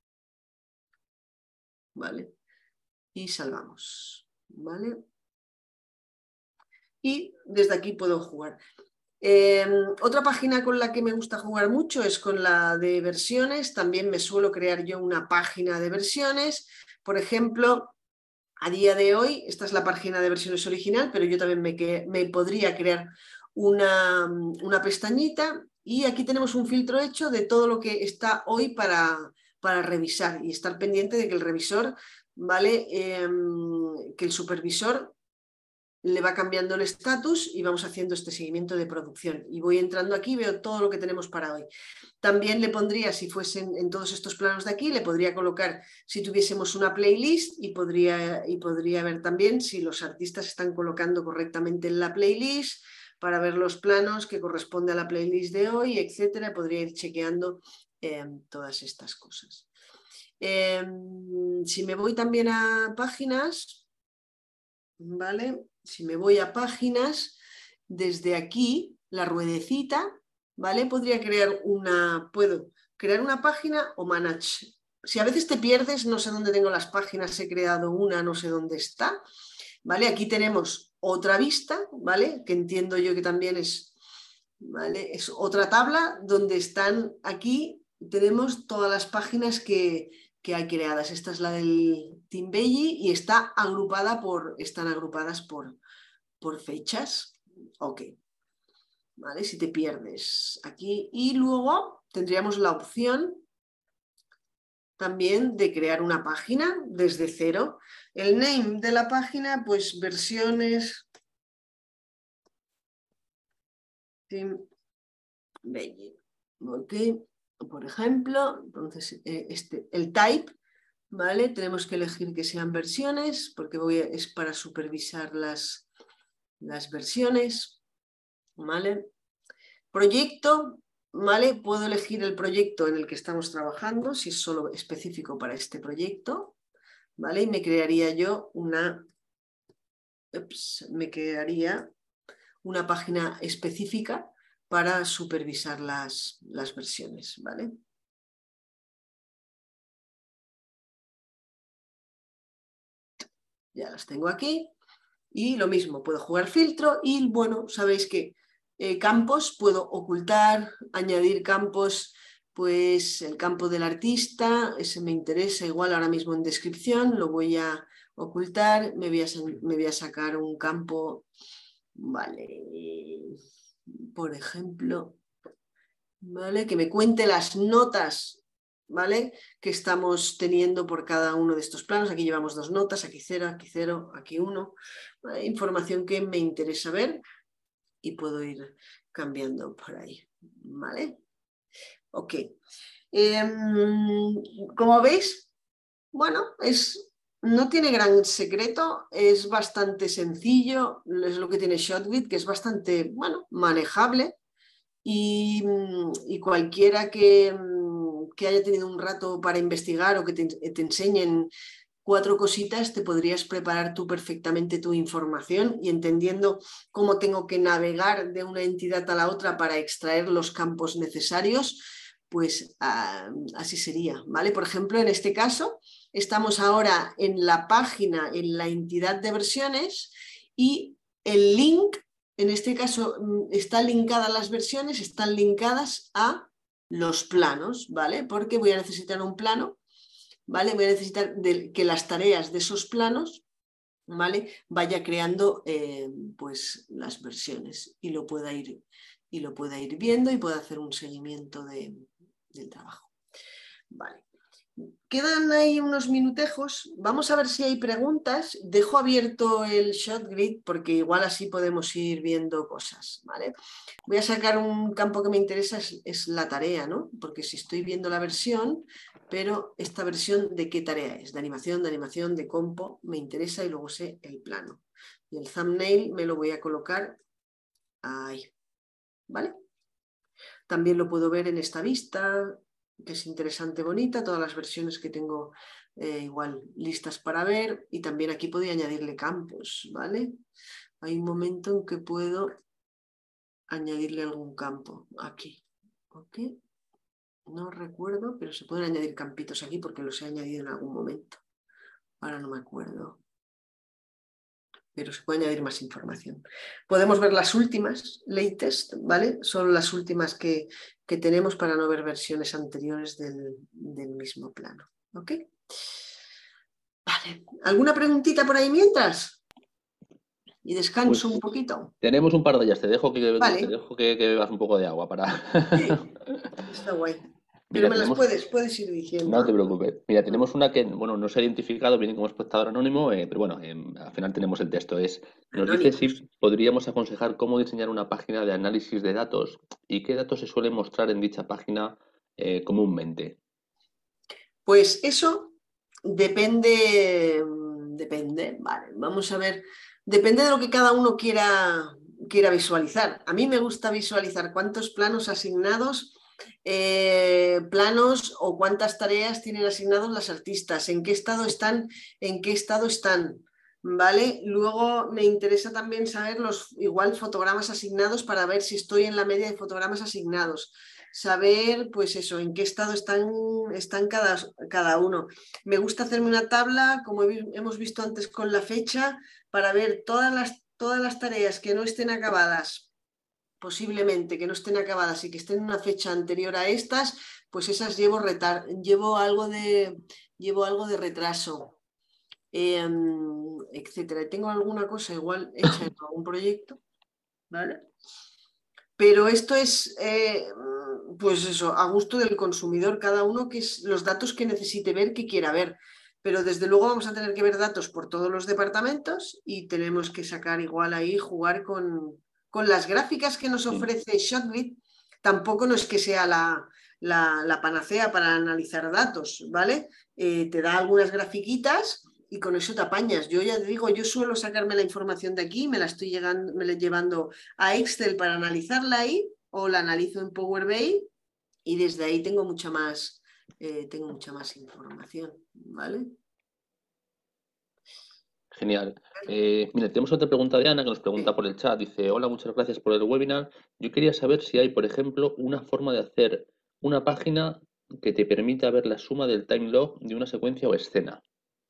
C: ¿Vale? Y salvamos. ¿Vale? Y desde aquí puedo jugar. Eh, otra página con la que me gusta jugar mucho es con la de versiones. También me suelo crear yo una página de versiones. Por ejemplo, a día de hoy, esta es la página de versiones original, pero yo también me, que, me podría crear una, una pestañita y aquí tenemos un filtro hecho de todo lo que está hoy para, para revisar y estar pendiente de que el revisor, ¿vale? Eh, que el supervisor le va cambiando el estatus y vamos haciendo este seguimiento de producción. Y voy entrando aquí y veo todo lo que tenemos para hoy. También le pondría, si fuesen en todos estos planos de aquí, le podría colocar si tuviésemos una playlist y podría, y podría ver también si los artistas están colocando correctamente en la playlist para ver los planos que corresponde a la playlist de hoy, etcétera. Podría ir chequeando eh, todas estas cosas. Eh, si me voy también a páginas, ¿vale? Si me voy a páginas, desde aquí, la ruedecita, ¿vale? Podría crear una, puedo crear una página o manage. Si a veces te pierdes, no sé dónde tengo las páginas, he creado una, no sé dónde está, ¿vale? Aquí tenemos otra vista, ¿vale? Que entiendo yo que también es, ¿vale? Es otra tabla donde están aquí, tenemos todas las páginas que, que hay creadas. Esta es la del Team Belli y está agrupada por, están agrupadas por, por fechas. Ok. ¿Vale? Si te pierdes aquí. Y luego tendríamos la opción también de crear una página desde cero. El name de la página, pues versiones Team Belli. Ok. Por ejemplo, entonces este, el type, ¿vale? Tenemos que elegir que sean versiones porque voy a, es para supervisar las, las versiones, ¿vale? Proyecto, ¿vale? Puedo elegir el proyecto en el que estamos trabajando, si es solo específico para este proyecto, ¿vale? Y me crearía yo una, ups, me crearía una página específica para supervisar las, las versiones, ¿vale? Ya las tengo aquí. Y lo mismo, puedo jugar filtro y, bueno, sabéis que eh, campos, puedo ocultar, añadir campos, pues el campo del artista, ese me interesa, igual ahora mismo en descripción, lo voy a ocultar, me voy a, me voy a sacar un campo, vale, por ejemplo, vale, que me cuente las notas, ¿vale? Que estamos teniendo por cada uno de estos planos. Aquí llevamos dos notas, aquí cero, aquí cero, aquí uno. ¿Vale? Información que me interesa ver y puedo ir cambiando por ahí, ¿vale? Ok. Eh, como veis, bueno, es, no tiene gran secreto, es bastante sencillo, es lo que tiene Shotbit, que es bastante, bueno, manejable y, y cualquiera que que haya tenido un rato para investigar o que te, te enseñen cuatro cositas, te podrías preparar tú perfectamente tu información y entendiendo cómo tengo que navegar de una entidad a la otra para extraer los campos necesarios, pues uh, así sería, ¿vale? Por ejemplo, en este caso, estamos ahora en la página, en la entidad de versiones y el link, en este caso, están linkadas las versiones, están linkadas a los planos, ¿vale? Porque voy a necesitar un plano, ¿vale? Voy a necesitar de, que las tareas de esos planos, ¿vale? Vaya creando eh, pues las versiones y lo pueda ir, y lo pueda ir viendo y pueda hacer un seguimiento de, del trabajo. Vale. quedan ahí unos minutejos. Vamos a ver si hay preguntas. Dejo abierto el ShotGrid porque igual así podemos ir viendo cosas, ¿vale? Voy a sacar un campo que me interesa, es, es la tarea, ¿no? Porque si estoy viendo la versión, pero esta versión ¿de qué tarea es? De animación, de animación, de compo, me interesa y luego sé el plano. Y el thumbnail me lo voy a colocar ahí, ¿vale? También lo puedo ver en esta vista, que es interesante, bonita, todas las versiones que tengo eh, igual listas para ver, y también aquí podría añadirle campos, ¿vale? Hay un momento en que puedo añadirle algún campo aquí, ¿ok? No recuerdo, pero se pueden añadir campitos aquí porque los he añadido en algún momento. Ahora no me acuerdo. Pero se puede añadir más información. Podemos ver las últimas, latest, ¿vale? Son las últimas que, que tenemos para no ver versiones anteriores del, del mismo plano. ¿Ok? Vale. ¿Alguna preguntita por ahí mientras? Y descanso
B: Pues
C: un poquito.
B: tenemos un par de ellas. Te dejo que,
C: Vale.
B: te dejo que, que bebas un poco de agua para...
C: Sí, está guay. Pero
B: Mira,
C: me las
B: tenemos...
C: puedes, puedes ir diciendo.
B: No te
C: ¿eh?
B: preocupes. Mira, tenemos una que, bueno, no se ha identificado, viene como espectador anónimo, eh, pero bueno, eh, al final tenemos el texto. Es, nos dice
C: Anónimos.
B: si podríamos aconsejar cómo diseñar una página de análisis de datos y qué datos se suelen mostrar en dicha página eh, comúnmente.
C: Pues eso depende, depende, vale, vamos a ver, depende de lo que cada uno quiera, quiera visualizar. A mí me gusta visualizar cuántos planos asignados, eh, planos o cuántas tareas tienen asignados las artistas, en qué estado están, en qué estado están, ¿vale? Luego me interesa también saber los igual fotogramas asignados para ver si estoy en la media de fotogramas asignados. Saber, pues eso, en qué estado están, están cada, cada uno. Me gusta hacerme una tabla, como hemos visto antes con la fecha, para ver todas las, todas las tareas que no estén acabadas, posiblemente que no estén acabadas y que estén en una fecha anterior a estas, pues esas llevo, retar llevo, algo, de, llevo algo de retraso, eh, etcétera. Tengo alguna cosa igual hecha en algún proyecto, ¿vale? Pero esto es, eh, pues eso, a gusto del consumidor, cada uno que es los datos que necesite ver, que quiera ver. Pero desde luego vamos a tener que ver datos por todos los departamentos y tenemos que sacar igual ahí, jugar con, con las gráficas que nos ofrece ShotGrid. Tampoco no es que sea la, la, la panacea para analizar datos, ¿vale? Eh, te da algunas grafiquitas y con eso te apañas. Yo ya te digo, yo suelo sacarme la información de aquí, me la estoy llegando, me la llevando a Excel para analizarla ahí, o la analizo en Power B I y desde ahí tengo mucha más, eh, tengo mucha más información, ¿vale?
B: Genial. Eh, mira, tenemos otra pregunta de Ana que nos pregunta por el chat. Dice, hola, muchas gracias por el webinar. Yo quería saber si hay, por ejemplo, una forma de hacer una página que te permita ver la suma del time log de una secuencia o escena.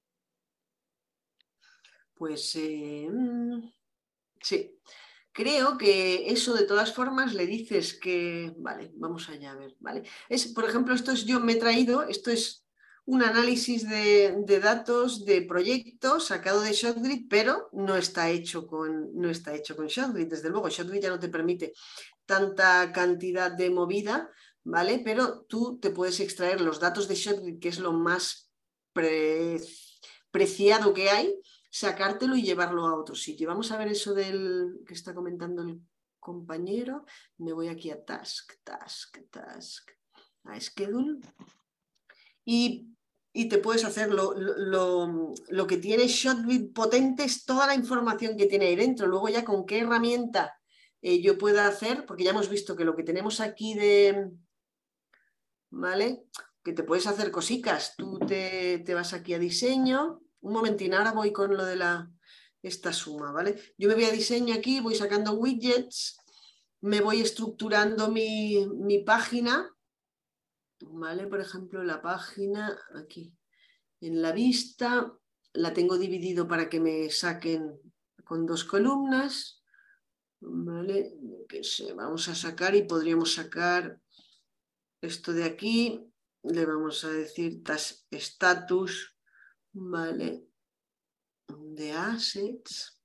C: Pues eh, sí, creo que eso de todas formas le dices que, vale, vamos allá a ver, ¿vale? Es, por ejemplo, esto es, yo me he traído, esto es un análisis de, de datos de proyectos sacado de ShotGrid, pero no está hecho con, no está hecho con ShotGrid, desde luego, ShotGrid ya no te permite tanta cantidad de movida, ¿vale? Pero tú te puedes extraer los datos de ShotGrid, que es lo más pre, preciado que hay, sacártelo y llevarlo a otro sitio. Vamos a ver eso del que está comentando el compañero. Me voy aquí a Task, Task, Task, a Schedule. Y, y te puedes hacer lo, lo, lo que tiene ShotGrid potente es toda la información que tiene ahí dentro. Luego ya con qué herramienta eh, yo pueda hacer, porque ya hemos visto que lo que tenemos aquí de... ¿Vale? Que te puedes hacer cositas. Tú te, te vas aquí a diseño. Un momentín, ahora voy con lo de la, esta suma, ¿vale? Yo me voy a diseño aquí, voy sacando widgets, me voy estructurando mi, mi página, ¿vale? Por ejemplo, la página aquí, en la vista, la tengo dividido para que me saquen con dos columnas, ¿vale? Que sé, vamos a sacar y podríamos sacar esto de aquí, le vamos a decir status, ¿vale? De assets,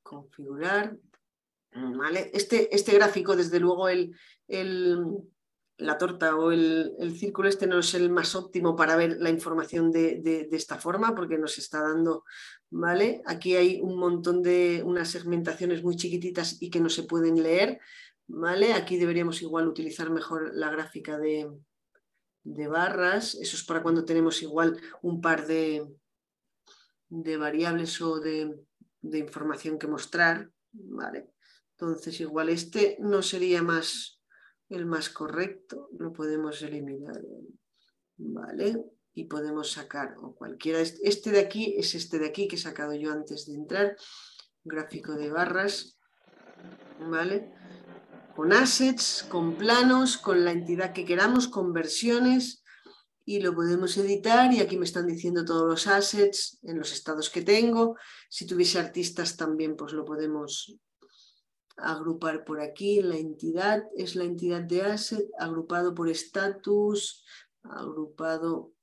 C: configurar, ¿vale? Este, este gráfico, desde luego, el, el, la torta o el, el círculo este no es el más óptimo para ver la información de, de, de esta forma, porque nos está dando, ¿vale? Aquí hay un montón de unas segmentaciones muy chiquititas y que no se pueden leer, ¿vale? Aquí deberíamos igual utilizar mejor la gráfica de, de barras. Eso es para cuando tenemos igual un par de, de variables o de, de información que mostrar, ¿vale? Entonces igual este no sería más el más correcto, lo podemos eliminar, ¿vale? Y podemos sacar o cualquiera, este de aquí es este de aquí que he sacado yo antes de entrar, gráfico de barras, ¿vale? Con assets, con planos, con la entidad que queramos, con versiones, y lo podemos editar, y aquí me están diciendo todos los assets en los estados que tengo. Si tuviese artistas también pues lo podemos agrupar por aquí. La entidad es la entidad de asset, agrupado por estatus, agrupado,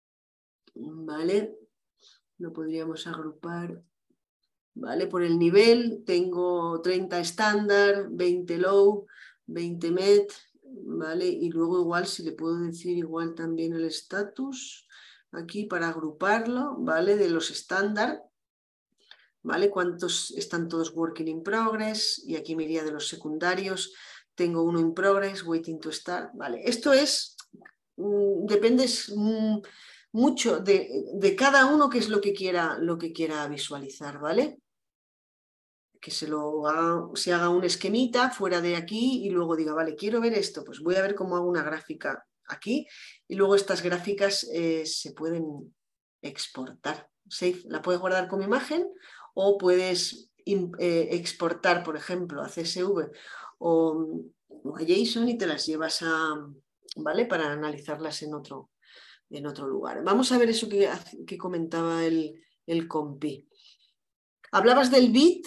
C: ¿vale? Lo podríamos agrupar, ¿vale? Por el nivel tengo treinta estándar, veinte low, veinte med, ¿vale? Y luego igual si le puedo decir igual también el estatus aquí para agruparlo, ¿vale? De los estándar, ¿vale? ¿Cuántos están todos working in progress? Y aquí me iría de los secundarios. Tengo uno in progress, waiting to start, ¿vale? Esto es, mmm, depende mmm, mucho de, de cada uno qué es lo que quiera, lo que quiera visualizar, ¿vale? Que se lo haga, se haga un esquemita fuera de aquí y luego diga, vale, quiero ver esto, pues voy a ver cómo hago una gráfica aquí, y luego estas gráficas eh, se pueden exportar. Save, la puedes guardar como imagen o puedes eh, exportar, por ejemplo, a C S V o, o a JSON y te las llevas a, ¿vale? Para analizarlas en otro, en otro lugar. Vamos a ver eso que, que comentaba el, el compi. Hablabas del bit.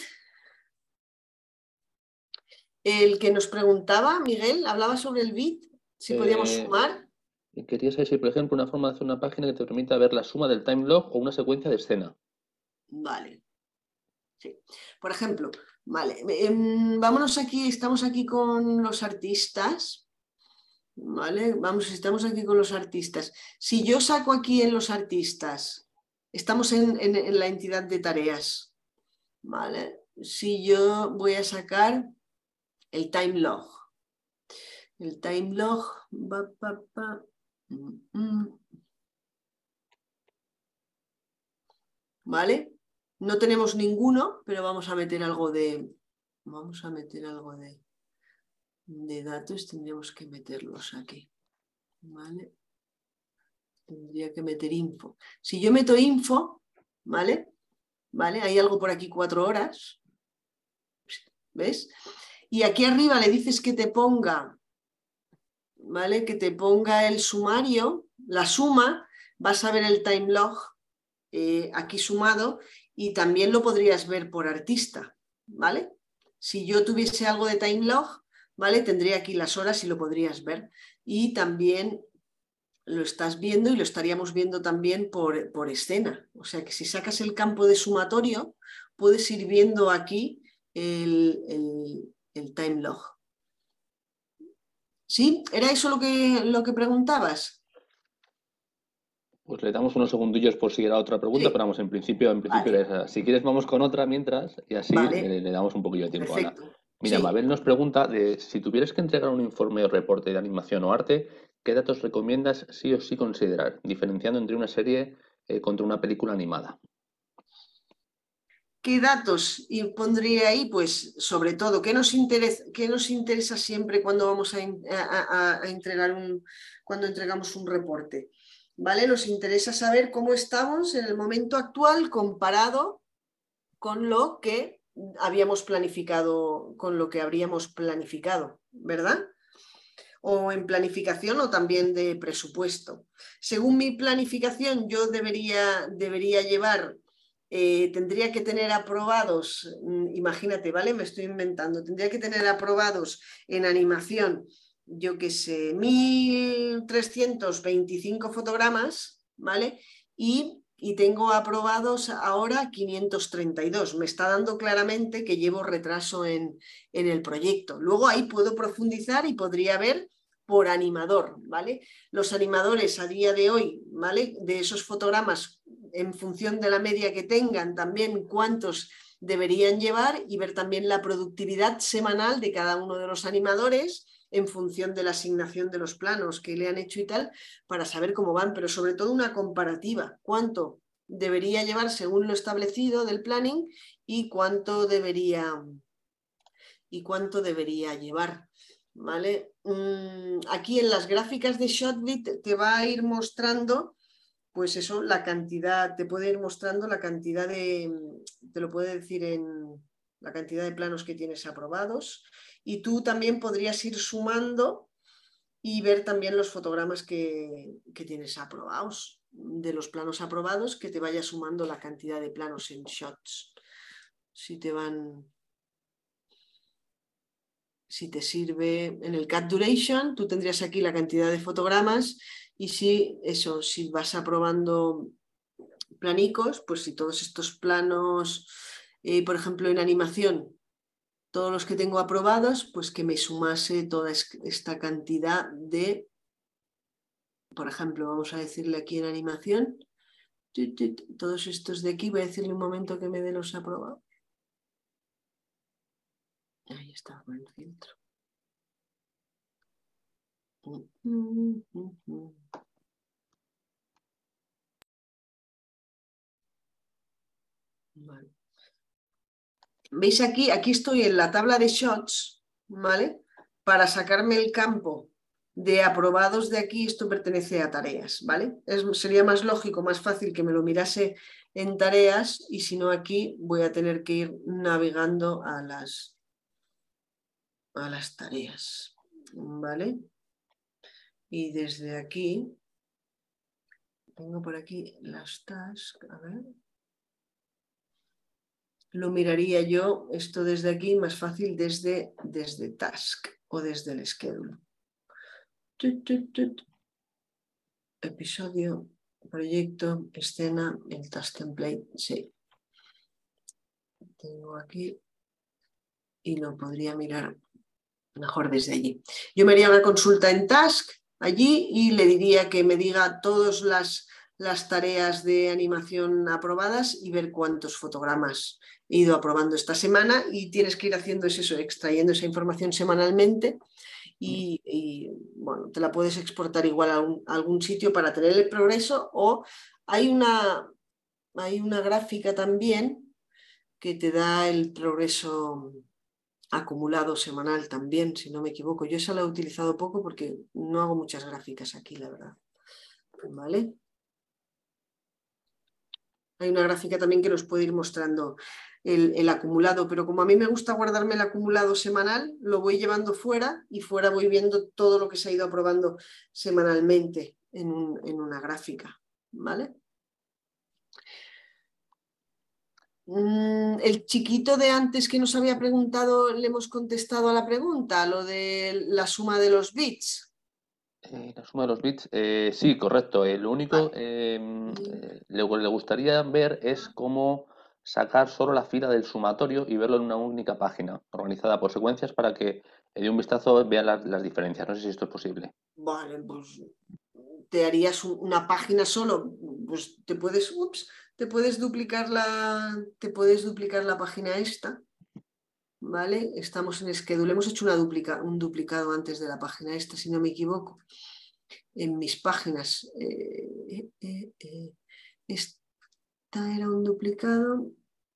C: El que nos preguntaba, Miguel, hablaba sobre el bit, si eh, podíamos sumar.
B: Quería saber si, por ejemplo, una forma de hacer una página que te permita ver la suma del time log o una secuencia de escena.
C: Vale. Sí. Por ejemplo, vale, eh, vámonos aquí, estamos aquí con los artistas. Vale, vamos, estamos aquí con los artistas. Si yo saco aquí en los artistas, estamos en, en, en la entidad de tareas. Vale. Si yo voy a sacar el time log. El time log va, pa, pa. Mm, mm. ¿Vale? No tenemos ninguno, pero vamos a meter algo de vamos a meter algo de, de datos, tendríamos que meterlos aquí. ¿Vale? Tendría que meter info. Si yo meto info, ¿vale? ¿Vale? Hay algo por aquí, cuatro horas. ¿Ves? Y aquí arriba le dices que te ponga, ¿vale? Que te ponga el sumario, la suma, vas a ver el time log eh, aquí sumado y también lo podrías ver por artista, ¿vale? Si yo tuviese algo de time log, ¿vale? Tendría aquí las horas y lo podrías ver. Y también lo estás viendo y lo estaríamos viendo también por, por escena. O sea que si sacas el campo de sumatorio, puedes ir viendo aquí el, el, el time log. ¿Sí? ¿Era eso lo que, lo que preguntabas?
B: Pues le damos unos segundillos por si era otra pregunta, sí. Pero vamos, en principio, en principio vale. Era esa. Si quieres vamos con otra mientras y así vale. le, le damos un poquillo de tiempo. Perfecto. Ana. Mira, sí. Mabel nos pregunta de si tuvieras que entregar un informe o reporte de animación o arte, ¿qué datos recomiendas sí o sí considerar, diferenciando entre una serie eh, contra una película animada?
C: ¿Qué datos y pondría ahí? Pues sobre todo, ¿qué nos interesa, qué nos interesa siempre cuando vamos a, a, a entregar un, cuando entregamos un reporte? ¿Vale? Nos interesa saber cómo estamos en el momento actual comparado con lo que habíamos planificado, con lo que habríamos planificado, ¿verdad? O en planificación o también de presupuesto. Según mi planificación, yo debería, debería llevar, eh, tendría que tener aprobados, imagínate, ¿vale? Me estoy inventando, tendría que tener aprobados en animación, yo qué sé, mil trescientos veinticinco fotogramas, ¿vale? Y, y tengo aprobados ahora quinientos treinta y dos. Me está dando claramente que llevo retraso en, en el proyecto. Luego ahí puedo profundizar y podría ver por animador, ¿vale? Los animadores a día de hoy, ¿vale? De esos fotogramas, en función de la media que tengan, también cuántos deberían llevar y ver también la productividad semanal de cada uno de los animadores en función de la asignación de los planos que le han hecho y tal, para saber cómo van, pero sobre todo una comparativa, cuánto debería llevar según lo establecido del planning y cuánto debería, y cuánto debería llevar. ¿Vale? Mm, aquí en las gráficas de Shotbit te va a ir mostrando, pues eso, la cantidad, te puede ir mostrando la cantidad de, te lo puede decir en la cantidad de planos que tienes aprobados, y tú también podrías ir sumando y ver también los fotogramas que, que tienes aprobados. De los planos aprobados, que te vaya sumando la cantidad de planos en shots. Si te van... Si te sirve en el cut duration, tú tendrías aquí la cantidad de fotogramas, y si eso, si vas aprobando planicos, pues si todos estos planos, eh, por ejemplo en animación, todos los que tengo aprobados, pues que me sumase toda esta cantidad de, por ejemplo, vamos a decirle aquí en animación, todos estos de aquí, voy a decirle un momento que me dé los aprobados. Ahí está, con el filtro. Vale. ¿Veis aquí? Aquí estoy en la tabla de shots, ¿vale? Para sacarme el campo de aprobados de aquí, esto pertenece a tareas, ¿vale? Es, sería más lógico, más fácil que me lo mirase en tareas, y si no aquí voy a tener que ir navegando a las, a las tareas, ¿vale? Y desde aquí, tengo por aquí las tasks, a ver. Lo miraría yo, esto desde aquí, más fácil desde, desde task o desde el schedule. Tut, tut, tut. Episodio, proyecto, escena, el task template, sí. Tengo aquí y lo podría mirar mejor desde allí. Yo me haría una consulta en task allí y le diría que me diga todas las, las tareas de animación aprobadas y ver cuántos fotogramas he ido aprobando esta semana, y tienes que ir haciendo eso, extrayendo esa información semanalmente. Y, y bueno, te la puedes exportar igual a, un, a algún sitio para tener el progreso, o hay una, hay una gráfica también que te da el progreso acumulado semanal también, si no me equivoco. Yo esa la he utilizado poco porque no hago muchas gráficas aquí, la verdad. ¿Vale? Hay una gráfica también que nos puede ir mostrando el, el acumulado, pero como a mí me gusta guardarme el acumulado semanal, lo voy llevando fuera, y fuera voy viendo todo lo que se ha ido aprobando semanalmente en, un, en una gráfica, ¿vale? Mm, el chiquito de antes que nos había preguntado, le hemos contestado a la pregunta, lo de la suma de los bits.
B: Eh, la suma de los bits, eh, sí, correcto. Eh, lo único
C: Vale.
B: eh, eh, lo que le gustaría ver es cómo sacar solo la fila del sumatorio y verlo en una única página, organizada por secuencias, para que eh, de un vistazo vean las, las diferencias. No sé si esto es posible.
C: Vale, pues te harías un, una página solo, pues te puedes, ups, te puedes duplicar la, te puedes duplicar la página esta, ¿vale? Estamos en Schedule, hemos hecho una duplica, un duplicado antes de la página esta, si no me equivoco, en mis páginas. Eh, eh, eh, esta era un duplicado.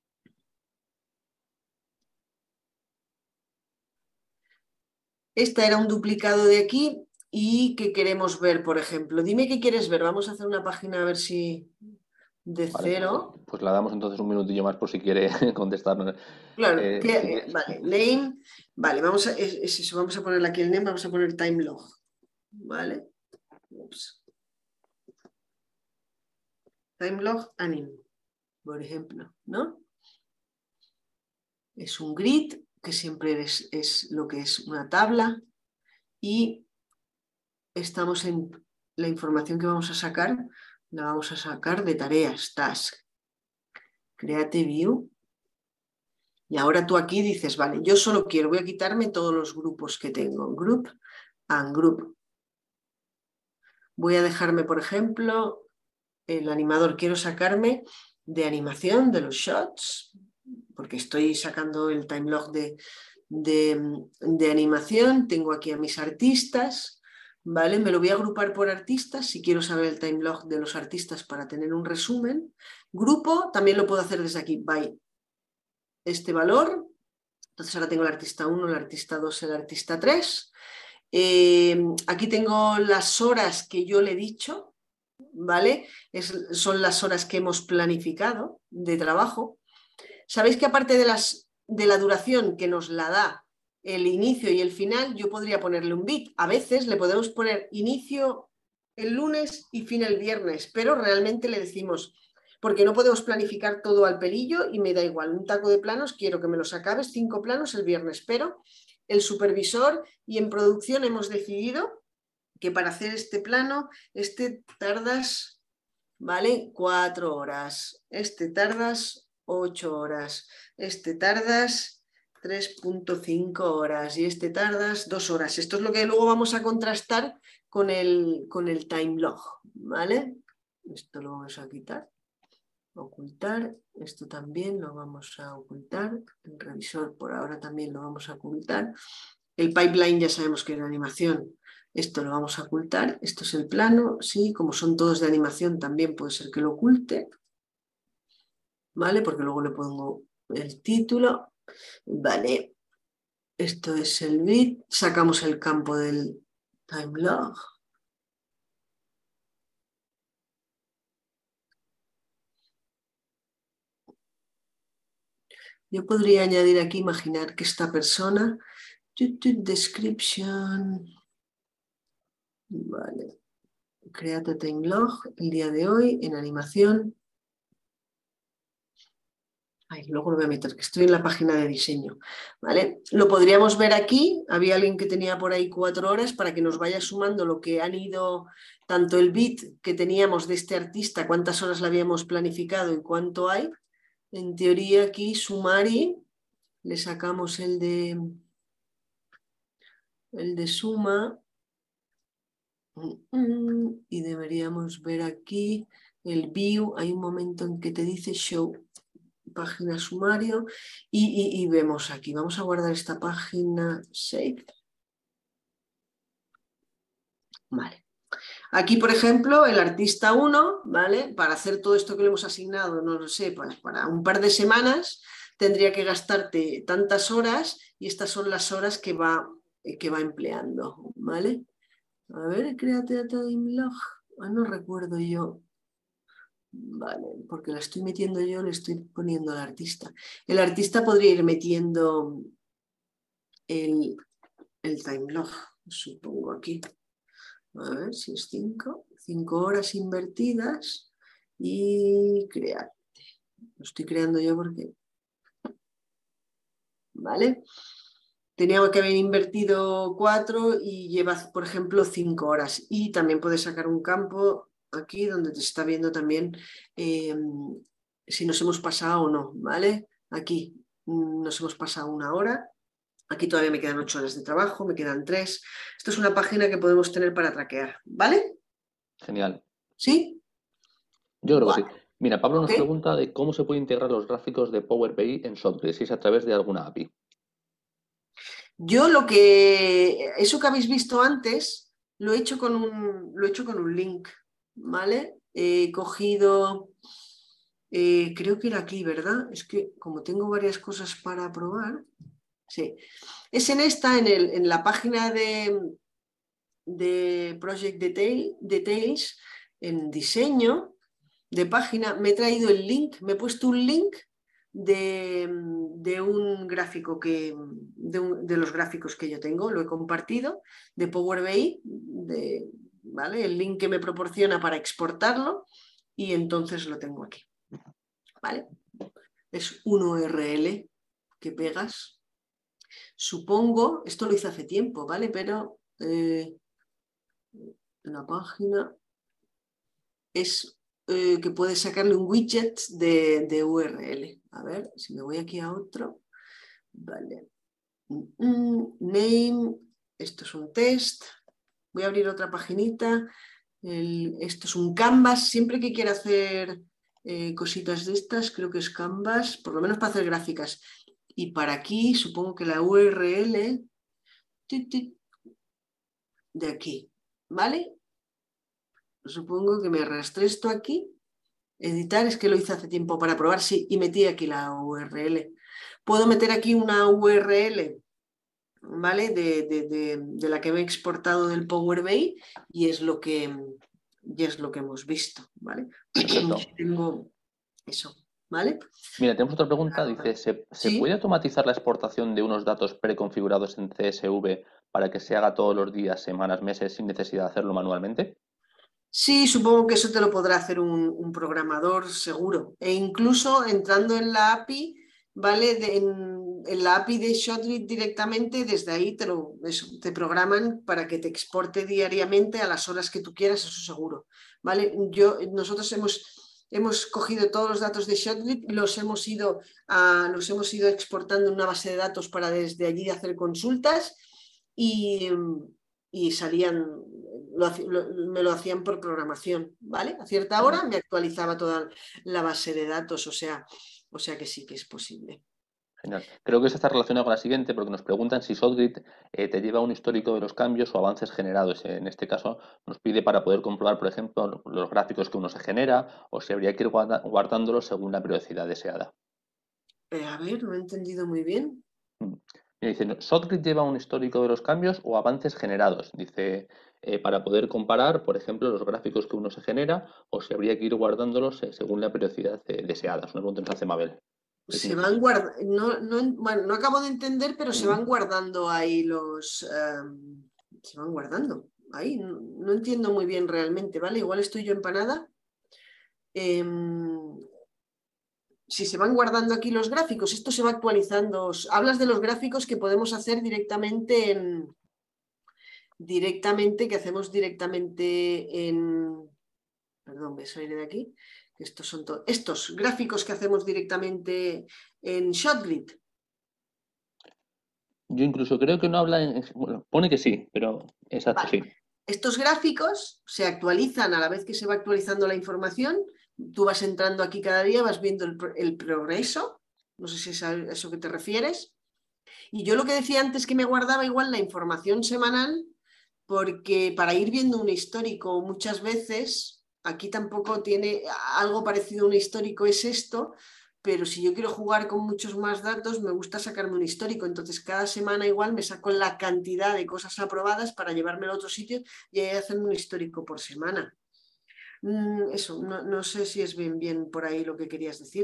C: Esta era un duplicado de aquí. ¿Y qué queremos ver, por ejemplo? Dime qué quieres ver. Vamos a hacer una página a ver si de
B: Vale,
C: cero.
B: pues, pues la damos entonces un minutillo más por si quiere contestarnos.
C: Claro,
B: Eh,
C: que,
B: si
C: eh,
B: quieres.
C: vale, name, vale, vamos a, es, es eso, vamos a ponerle aquí el name, vamos a poner time log, ¿vale? Ups. Time log anim, por ejemplo, ¿no? Es un grid, que siempre es, es lo que es una tabla, y estamos en la información que vamos a sacar, la vamos a sacar de tareas, task, create view. Y ahora tú aquí dices, vale, yo solo quiero, voy a quitarme todos los grupos que tengo, group and group. Voy a dejarme, por ejemplo, el animador. Quiero sacarme de animación de los shots, porque estoy sacando el timelog de, de, de animación. Tengo aquí a mis artistas, ¿vale? Me lo voy a agrupar por artistas si quiero saber el timelog de los artistas para tener un resumen. Grupo también lo puedo hacer desde aquí, by este valor. Entonces ahora tengo el artista uno, el artista dos, el artista tres. Eh, aquí tengo las horas que yo le he dicho, ¿vale? Es, son las horas que hemos planificado de trabajo. Sabéis que aparte de, las, de la duración que nos la da el inicio y el final, yo podría ponerle un bit. A veces le podemos poner inicio el lunes y fin el viernes, pero realmente le decimos, porque no podemos planificar todo al pelillo y me da igual, un taco de planos, quiero que me los acabes, cinco planos el viernes, pero el supervisor y en producción hemos decidido que para hacer este plano, este tardas, ¿vale? Cuatro horas, este tardas ocho horas, este tardas tres punto cinco horas y este tardas dos horas. Esto es lo que luego vamos a contrastar con el, con el timelog, ¿vale? Esto lo vamos a quitar, ocultar, esto también lo vamos a ocultar, el revisor por ahora también lo vamos a ocultar. El pipeline ya sabemos que es de animación, esto lo vamos a ocultar, esto es el plano, sí, como son todos de animación también puede ser que lo oculte, ¿vale? Porque luego le pongo el título, vale, esto es el bit, sacamos el campo del timelog. Yo podría añadir aquí, imaginar que esta persona, description, vale, create timelog, el día de hoy en animación. Ay, luego lo voy a meter, que estoy en la página de diseño, ¿vale? Lo podríamos ver aquí, había alguien que tenía por ahí cuatro horas para que nos vaya sumando lo que han ido, tanto el bit que teníamos de este artista, cuántas horas le habíamos planificado y cuánto hay. En teoría aquí sumari, le sacamos el de, el de suma y deberíamos ver aquí el view, hay un momento en que te dice show página sumario y, y, y vemos aquí, vamos a guardar esta página, save. Vale. Aquí, por ejemplo, el artista uno, ¿vale? Para hacer todo esto que le hemos asignado, no lo sé, pues para un par de semanas tendría que gastarte tantas horas y estas son las horas que va, que va empleando, ¿vale? A ver, créate a timelog. Ah, no recuerdo yo. Vale, porque la estoy metiendo yo, le estoy poniendo al artista. El artista podría ir metiendo el, el timelog, supongo aquí. A ver si es cinco. Cinco horas invertidas y crearte. Lo estoy creando yo porque... Vale. Teníamos que haber invertido cuatro y lleva, por ejemplo, cinco horas. Y también puedes sacar un campo aquí donde te está viendo también eh, si nos hemos pasado o no, ¿vale? Aquí nos hemos pasado una hora. Aquí todavía me quedan ocho horas de trabajo, me quedan tres. Esto es una página que podemos tener para traquear, ¿vale?
B: Genial.
C: ¿Sí?
B: Yo creo
C: Vale.
B: que sí. Mira, Pablo nos
C: ¿Okay?
B: pregunta de cómo se puede integrar los gráficos de Power B I en Shotgrid, si es a través de alguna A P I.
C: Yo lo que... Eso que habéis visto antes, lo he hecho con un, lo he hecho con un link, ¿vale? He cogido... Eh, creo que era aquí, ¿verdad? Es que como tengo varias cosas para probar... Sí. Es en esta, en, el, en la página de, de Project Detail, Details, en diseño de página, me he traído el link, me he puesto un link de, de un gráfico que, de, un, de los gráficos que yo tengo, lo he compartido, de Power B I, de, ¿vale? El link que me proporciona para exportarlo y entonces lo tengo aquí, ¿vale? Es un U R L que pegas. Supongo, esto lo hice hace tiempo, ¿vale? Pero eh, la página es eh, que puedes sacarle un widget de, de U R L. A ver, si me voy aquí a otro. Vale. Mm, name, esto es un test. Voy a abrir otra paginita el, esto es un Canvas, siempre que quiera hacer eh, cositas de estas, creo que es Canvas, por lo menos para hacer gráficas. Y para aquí, supongo que la U R L de aquí, ¿vale? Supongo que me arrastré esto aquí. Editar, es que lo hice hace tiempo para probar, sí, y metí aquí la U R L. Puedo meter aquí una U R L, ¿vale? De, de, de, de la que me he exportado del Power B I y es lo que, y es lo que hemos visto, ¿vale?
B: Perfecto.
C: Tengo eso, ¿vale?
B: Mira, tenemos otra pregunta. Dice, ¿se, ¿se
C: ¿Sí?
B: puede automatizar la exportación de unos datos preconfigurados en C S V para que se haga todos los días, semanas, meses, sin necesidad de hacerlo manualmente?
C: Sí, supongo que eso te lo podrá hacer un, un programador seguro. E incluso entrando en la A P I, ¿vale? De, en, en la A P I de ShotGrid directamente, desde ahí te, lo, eso, te programan para que te exporte diariamente a las horas que tú quieras, eso seguro, ¿vale? Yo, nosotros hemos, hemos cogido todos los datos de ShotGrid, los hemos, ido a, los hemos ido exportando en una base de datos para desde allí hacer consultas y, y salían... Lo, lo, me lo hacían por programación, ¿vale? A cierta hora me actualizaba toda la base de datos, o sea, o sea que sí que es posible.
B: Genial. Creo que esta está relacionada con la siguiente porque nos preguntan si ShotGrid eh, te lleva un histórico de los cambios o avances generados. En este caso nos pide para poder comprobar, por ejemplo, los gráficos que uno se genera o si habría que ir guarda guardándolos según la periodicidad deseada.
C: Eh, a ver, no he entendido muy bien.
B: Me dicen, ¿ShotGrid lleva un histórico de los cambios o avances generados? Dice, eh, para poder comparar, por ejemplo, los gráficos que uno se genera o si habría que ir guardándolos eh, según la periodicidad eh, deseada. Es una pregunta que nos hace Mabel.
C: Se van guardando, no, no, bueno, no acabo de entender, pero se van guardando ahí los... Um, se van guardando ahí, no, no entiendo muy bien realmente, ¿vale? Igual estoy yo empanada. Eh, si se van guardando aquí los gráficos, esto se va actualizando. Hablas de los gráficos que podemos hacer directamente en... directamente, que hacemos directamente en... Perdón, me saliré de aquí. Estos son todos estos gráficos que hacemos directamente en ShotGrid.
B: Yo incluso creo que no habla en... Bueno, pone que sí, pero exacto,
C: Vale.
B: sí.
C: Estos gráficos se actualizan a la vez que se va actualizando la información. Tú vas entrando aquí cada día, vas viendo el, el progreso. No sé si es a eso que te refieres. Y yo lo que decía antes que me guardaba igual la información semanal, porque para ir viendo un histórico muchas veces, aquí tampoco tiene algo parecido a un histórico, es esto, pero si yo quiero jugar con muchos más datos, me gusta sacarme un histórico. Entonces, cada semana igual me saco la cantidad de cosas aprobadas para llevarme a otro sitio y ahí hacerme un histórico por semana. Mm, eso, no, no sé si es bien, bien por ahí lo que querías decir.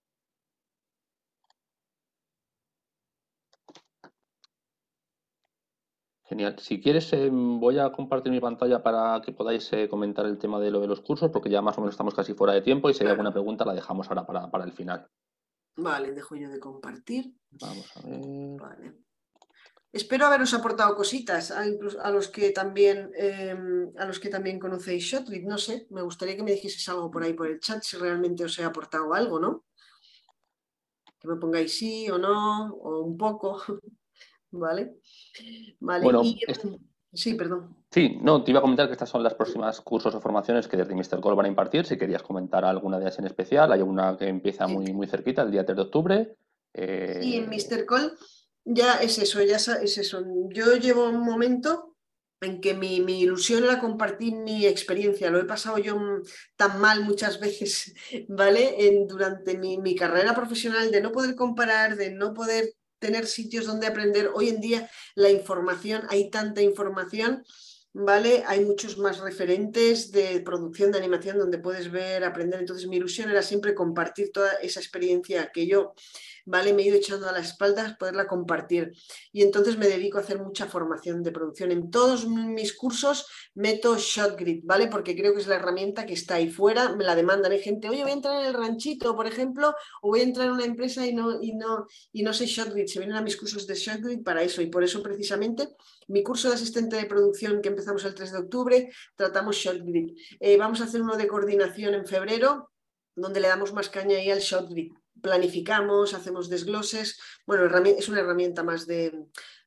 B: Genial. Si quieres, eh, voy a compartir mi pantalla para que podáis eh, comentar el tema de lo de los cursos, porque ya más o menos estamos casi fuera de tiempo y si hay
C: Claro.
B: alguna pregunta la dejamos ahora para, para el final.
C: Vale, dejo yo de compartir.
B: Vamos a ver.
C: Vale. Espero haberos aportado cositas a, a los que también eh, a los que también conocéis ShotGrid. No sé, me gustaría que me dijeseis algo por ahí por el chat si realmente os he aportado algo, ¿no? Que me pongáis sí o no, o un poco, ¿vale? Vale,
B: Bueno,
C: y
B: es...
C: sí, perdón.
B: Sí, no, te iba a comentar que estas son las próximas cursos o formaciones que desde míster Call van a impartir. Si querías comentar alguna de ellas en especial, hay una que empieza
C: Sí,
B: muy, muy cerquita, el día tres de octubre.
C: sí, en
B: Eh...
C: míster Call ya es eso, ya es eso. Yo llevo un momento en que mi, mi ilusión era compartir mi experiencia. Lo he pasado yo tan mal muchas veces, ¿vale? En, durante mi, mi carrera profesional de no poder comparar, de no poder tener sitios donde aprender. Hoy en día la información, hay tanta información, ¿vale? Hay muchos más referentes de producción de animación donde puedes ver, aprender. Entonces mi ilusión era siempre compartir toda esa experiencia que yo, ¿vale? Me he ido echando a la espalda, poderla compartir. Y entonces me dedico a hacer mucha formación de producción. En todos mis cursos meto ShotGrid, ¿vale? Porque creo que es la herramienta que está ahí fuera, me la demandan. Hay gente, oye, voy a entrar en el ranchito, por ejemplo, o voy a entrar en una empresa y no, y no, y no sé ShotGrid. Se vienen a mis cursos de ShotGrid para eso. Y por eso precisamente mi curso de asistente de producción que empezamos el tres de octubre, tratamos ShotGrid. Eh, vamos a hacer uno de coordinación en febrero, donde le damos más caña ahí al ShotGrid. Planificamos, hacemos desgloses. Bueno, es una herramienta más de,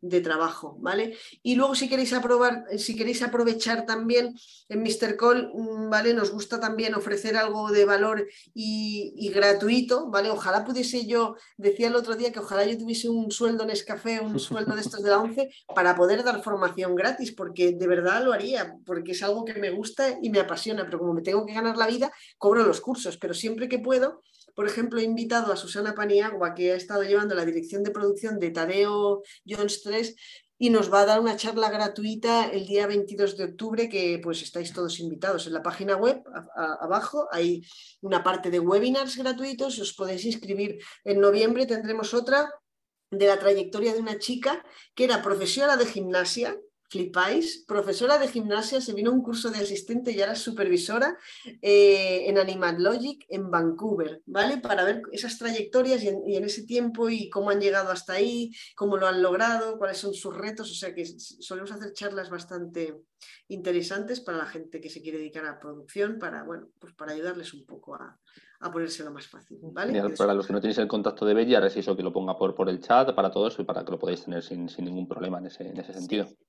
C: de trabajo, ¿vale? Y luego si queréis, aprobar, si queréis aprovechar también en míster Call, ¿vale? Nos gusta también ofrecer algo de valor y, y gratuito, ¿vale? Ojalá pudiese yo, decía el otro día que ojalá yo tuviese un sueldo en Nescafé, un sueldo de estos de la ONCE para poder dar formación gratis, porque de verdad lo haría, porque es algo que me gusta y me apasiona, pero como me tengo que ganar la vida, cobro los cursos, pero siempre que puedo. Por ejemplo, he invitado a Susana Paniagua, que ha estado llevando la dirección de producción de Tadeo Jones tres, y nos va a dar una charla gratuita el día veintidós de octubre, que pues estáis todos invitados. En la página web, a, a, abajo, hay una parte de webinars gratuitos, os podéis inscribir. En noviembre tendremos otra de la trayectoria de una chica que era profesora de gimnasia, flipáis, profesora de gimnasia, se vino a un curso de asistente y ahora es supervisora eh, en Animat Logic en Vancouver, ¿vale? Para ver esas trayectorias y en, y en ese tiempo y cómo han llegado hasta ahí, cómo lo han logrado, cuáles son sus retos, o sea que solemos hacer charlas bastante interesantes para la gente que se quiere dedicar a la producción, para, bueno, pues para ayudarles un poco a, a ponérselo más fácil, ¿vale?
B: Genial. Para los que no tenéis el contacto de Belli, ahora es eso, que lo ponga por, por el chat, para todo eso y para que lo podáis tener sin, sin ningún problema en ese, en ese sentido.
C: Sí.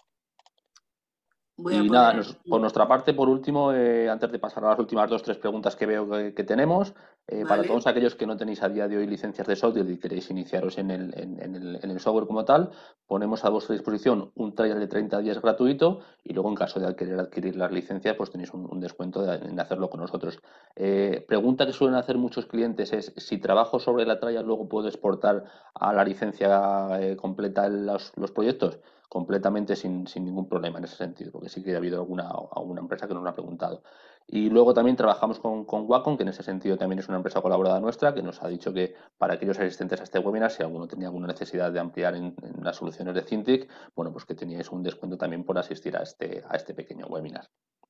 C: Voy
B: Y
C: a
B: nada,
C: poner...
B: nos, por nuestra parte, por último, eh, antes de pasar a las últimas dos, tres preguntas que veo que, que tenemos, eh,
C: Vale.
B: para todos aquellos que no tenéis a día de hoy licencias de software y queréis iniciaros en el, en, en el, en el software como tal, ponemos a vuestra disposición un trial de treinta días gratuito y luego en caso de querer adquirir las licencias, pues tenéis un, un descuento de, en hacerlo con nosotros. Eh, pregunta que suelen hacer muchos clientes es si trabajo sobre la trial, luego puedo exportar a la licencia eh, completa los, los proyectos. Completamente sin, sin ningún problema en ese sentido, porque sí que ha habido alguna, alguna empresa que nos lo ha preguntado. Y luego también trabajamos con, con Wacom, que en ese sentido también es una empresa colaboradora nuestra, que nos ha dicho que para aquellos asistentes a este webinar, si alguno tenía alguna necesidad de ampliar en, en las soluciones de Cintiq, bueno, pues que teníais un descuento también por asistir a este, a este pequeño webinar.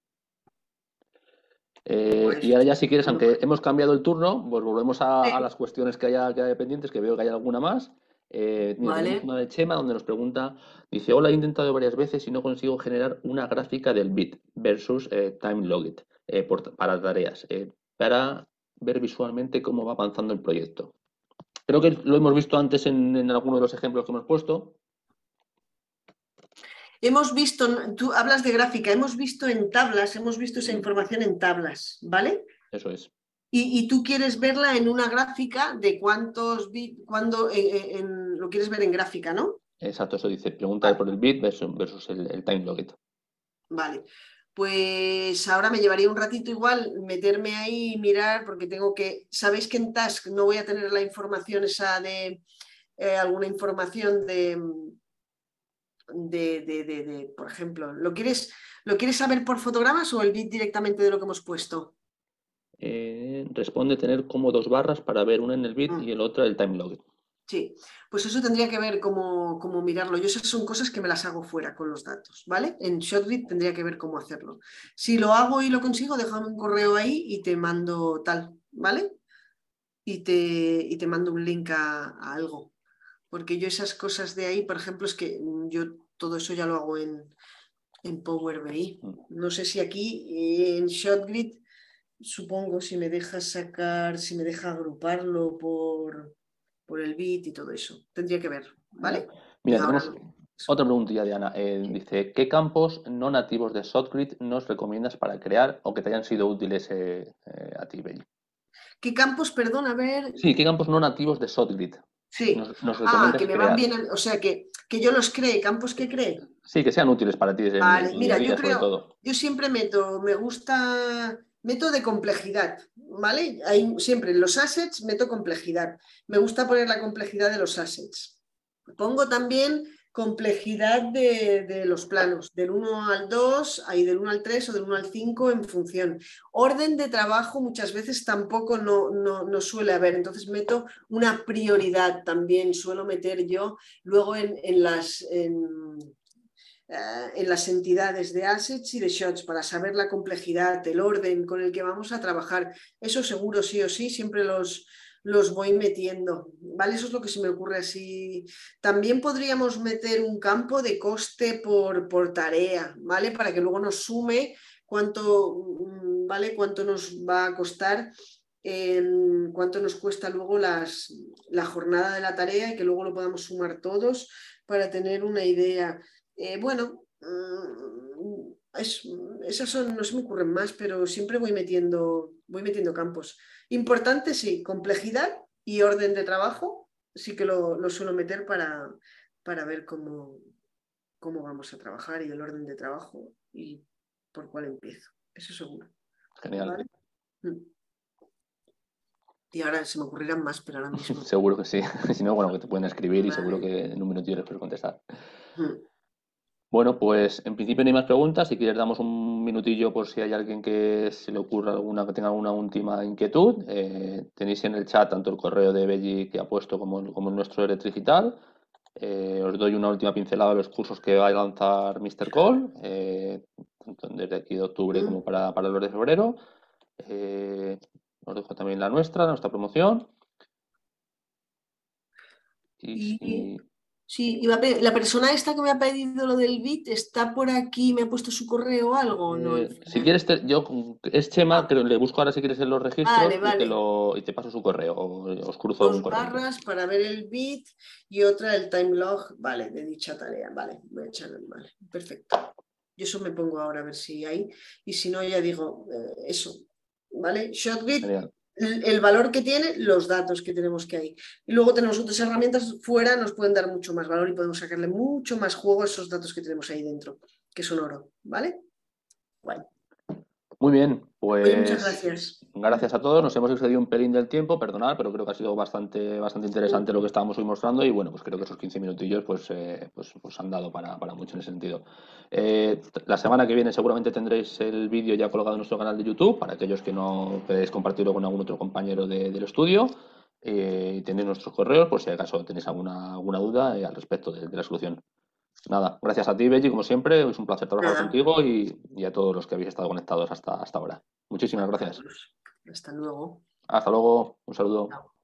B: Eh,
C: Pues,
B: y ahora ya si quieres,
C: bueno,
B: aunque hemos cambiado el turno, pues volvemos a,
C: sí.
B: a las cuestiones que haya, que haya pendientes, que veo que hay alguna más. Eh, mira,
C: Vale.
B: tenemos una de Chema donde nos pregunta, dice, hola, he intentado varias veces y no consigo generar una gráfica del bit versus eh, time logit eh, por, para tareas, eh, para ver visualmente cómo va avanzando el proyecto. Creo que lo hemos visto antes en, en alguno de los ejemplos que hemos puesto.
C: Hemos visto, tú hablas de gráfica, hemos visto en tablas, hemos visto esa
B: Mm.
C: información en tablas, ¿vale?
B: Eso es.
C: Y, y tú quieres verla en una gráfica de cuántos bits, cuando en, en, lo quieres ver en gráfica, ¿no?
B: Exacto, eso dice, pregunta
C: Vale.
B: por el bit versus, versus el, el time logit.
C: Vale, pues ahora me llevaría un ratito igual meterme ahí y mirar, porque tengo que, sabéis que en Task no voy a tener la información esa de, eh, alguna información de, de, de, de, de, por ejemplo, ¿lo quieres, ¿lo quieres saber por fotogramas o el bit directamente de lo que hemos puesto?
B: Eh, responde tener como dos barras para ver una en el bit
C: Mm.
B: y el otro el time logit.
C: Sí, pues eso tendría que ver cómo, cómo mirarlo. Yo esas son cosas que me las hago fuera con los datos, ¿vale? En ShotGrid tendría que ver cómo hacerlo. Si lo hago y lo consigo, déjame un correo ahí y te mando tal, ¿vale? Y te, y te mando un link a, a algo. Porque yo esas cosas de ahí, por ejemplo, es que yo todo eso ya lo hago en, en Power B I. No sé si aquí en ShotGrid, supongo, si me deja sacar, si me deja agruparlo por... por el bit y todo eso. Tendría que ver, ¿vale?
B: Mira,
C: Ahora
B: tenemos
C: no.
B: otra preguntilla de Ana. Eh,
C: Sí.
B: dice, ¿qué campos no nativos de ShotGrid nos recomiendas para crear o que te hayan sido útiles eh, eh, a ti, Belli?
C: ¿Qué campos, perdón, a ver?
B: Sí, ¿qué campos no nativos de ShotGrid
C: Sí.
B: nos, nos
C: Ah,
B: recomiendas
C: que me van
B: crear?
C: bien, a- o sea, que, que yo los cree, campos que cree.
B: Sí, que sean útiles para ti en, en
C: Vale,
B: tu día
C: mira,
B: a
C: yo
B: día, sobre
C: creo,
B: todo.
C: yo siempre meto, me gusta, meto de complejidad, ¿vale? Hay, siempre en los assets meto complejidad. Me gusta poner la complejidad de los assets. Pongo también complejidad de, de los planos, del uno al dos, ahí del uno al tres o del uno al cinco en función. Orden de trabajo muchas veces tampoco no, no, no suele haber, entonces meto una prioridad también, suelo meter yo luego en, en las... En, en las entidades de assets y de shots para saber la complejidad, el orden con el que vamos a trabajar. Eso seguro, sí o sí, siempre los, los voy metiendo, ¿vale? Eso es lo que se me ocurre así. También podríamos meter un campo de coste por, por tarea, ¿vale? Para que luego nos sume cuánto, ¿vale? Cuánto nos va a costar, eh, cuánto nos cuesta luego las, la jornada de la tarea y que luego lo podamos sumar todos para tener una idea. Eh, bueno, mm, es, esas son, no se me ocurren más, pero siempre voy metiendo, voy metiendo campos. Importante, sí, complejidad y orden de trabajo, sí que lo, lo suelo meter para, para ver cómo, cómo vamos a trabajar y el orden de trabajo y por cuál empiezo. Eso seguro.
B: Genial.
C: ¿Vale? Mm. Y ahora se me ocurrirán más, pero ahora mismo.
B: Seguro que sí. Si no, bueno, que te pueden escribir y
C: Vale.
B: seguro que en un minutillo les puedes contestar.
C: Mm.
B: Bueno, pues en principio no hay más preguntas. Si quieres damos un minutillo por si hay alguien que se le ocurra alguna, que tenga alguna última inquietud. Eh, tenéis en el chat tanto el correo de Belli que ha puesto como, como el nuestro Electrigital. Eh, os doy una última pincelada de los cursos que va a lanzar míster Cole, eh, tanto desde aquí de octubre
C: Mm.
B: como para, para los de febrero. Eh, os dejo también la nuestra, nuestra promoción. Y,
C: Y
B: si...
C: sí, iba a pe- la persona esta que me ha pedido lo del bit, ¿está por aquí? ¿Me ha puesto su correo o algo? ¿O no? Al
B: Eh, si
C: final.
B: quieres, te- yo es Chema,
C: Ah,
B: creo, le busco ahora si quieres en los registros
C: vale,
B: y te
C: vale.
B: lo y te paso su correo, o os cruzo un
C: Dos
B: correo.
C: barras para ver el bit y otra el time log, vale, de dicha tarea. Vale, voy a echarle, vale, perfecto. Yo eso me pongo ahora a ver si hay. Y si no, ya digo, eh, eso, ¿vale? Shotbit,
B: Genial.
C: el, el valor que tiene, los datos que tenemos que hay. Y luego tenemos otras herramientas fuera, nos pueden dar mucho más valor y podemos sacarle mucho más juego a esos datos que tenemos ahí dentro, que son oro, ¿vale? Guay.
B: Muy bien,
C: Oye, muchas
B: pues
C: gracias.
B: gracias a todos. Nos hemos excedido un pelín del tiempo, perdonad, pero creo que ha sido bastante, bastante interesante lo que estábamos hoy mostrando y bueno, pues creo que esos quince minutillos pues, eh, pues, pues han dado para, para mucho en ese sentido. Eh, la semana que viene seguramente tendréis el vídeo ya colgado en nuestro canal de YouTube para aquellos que no queréis compartirlo con algún otro compañero de- del estudio. Eh, tenéis nuestros correos por si acaso tenéis alguna, alguna duda eh, al respecto de, de la solución. Nada, gracias a ti, Belli, como siempre. Es un placer trabajar
C: Nada,
B: contigo y, y a todos los que habéis estado conectados hasta, hasta ahora. Muchísimas gracias.
C: hasta luego.
B: Hasta luego. Un saludo.
C: Chao.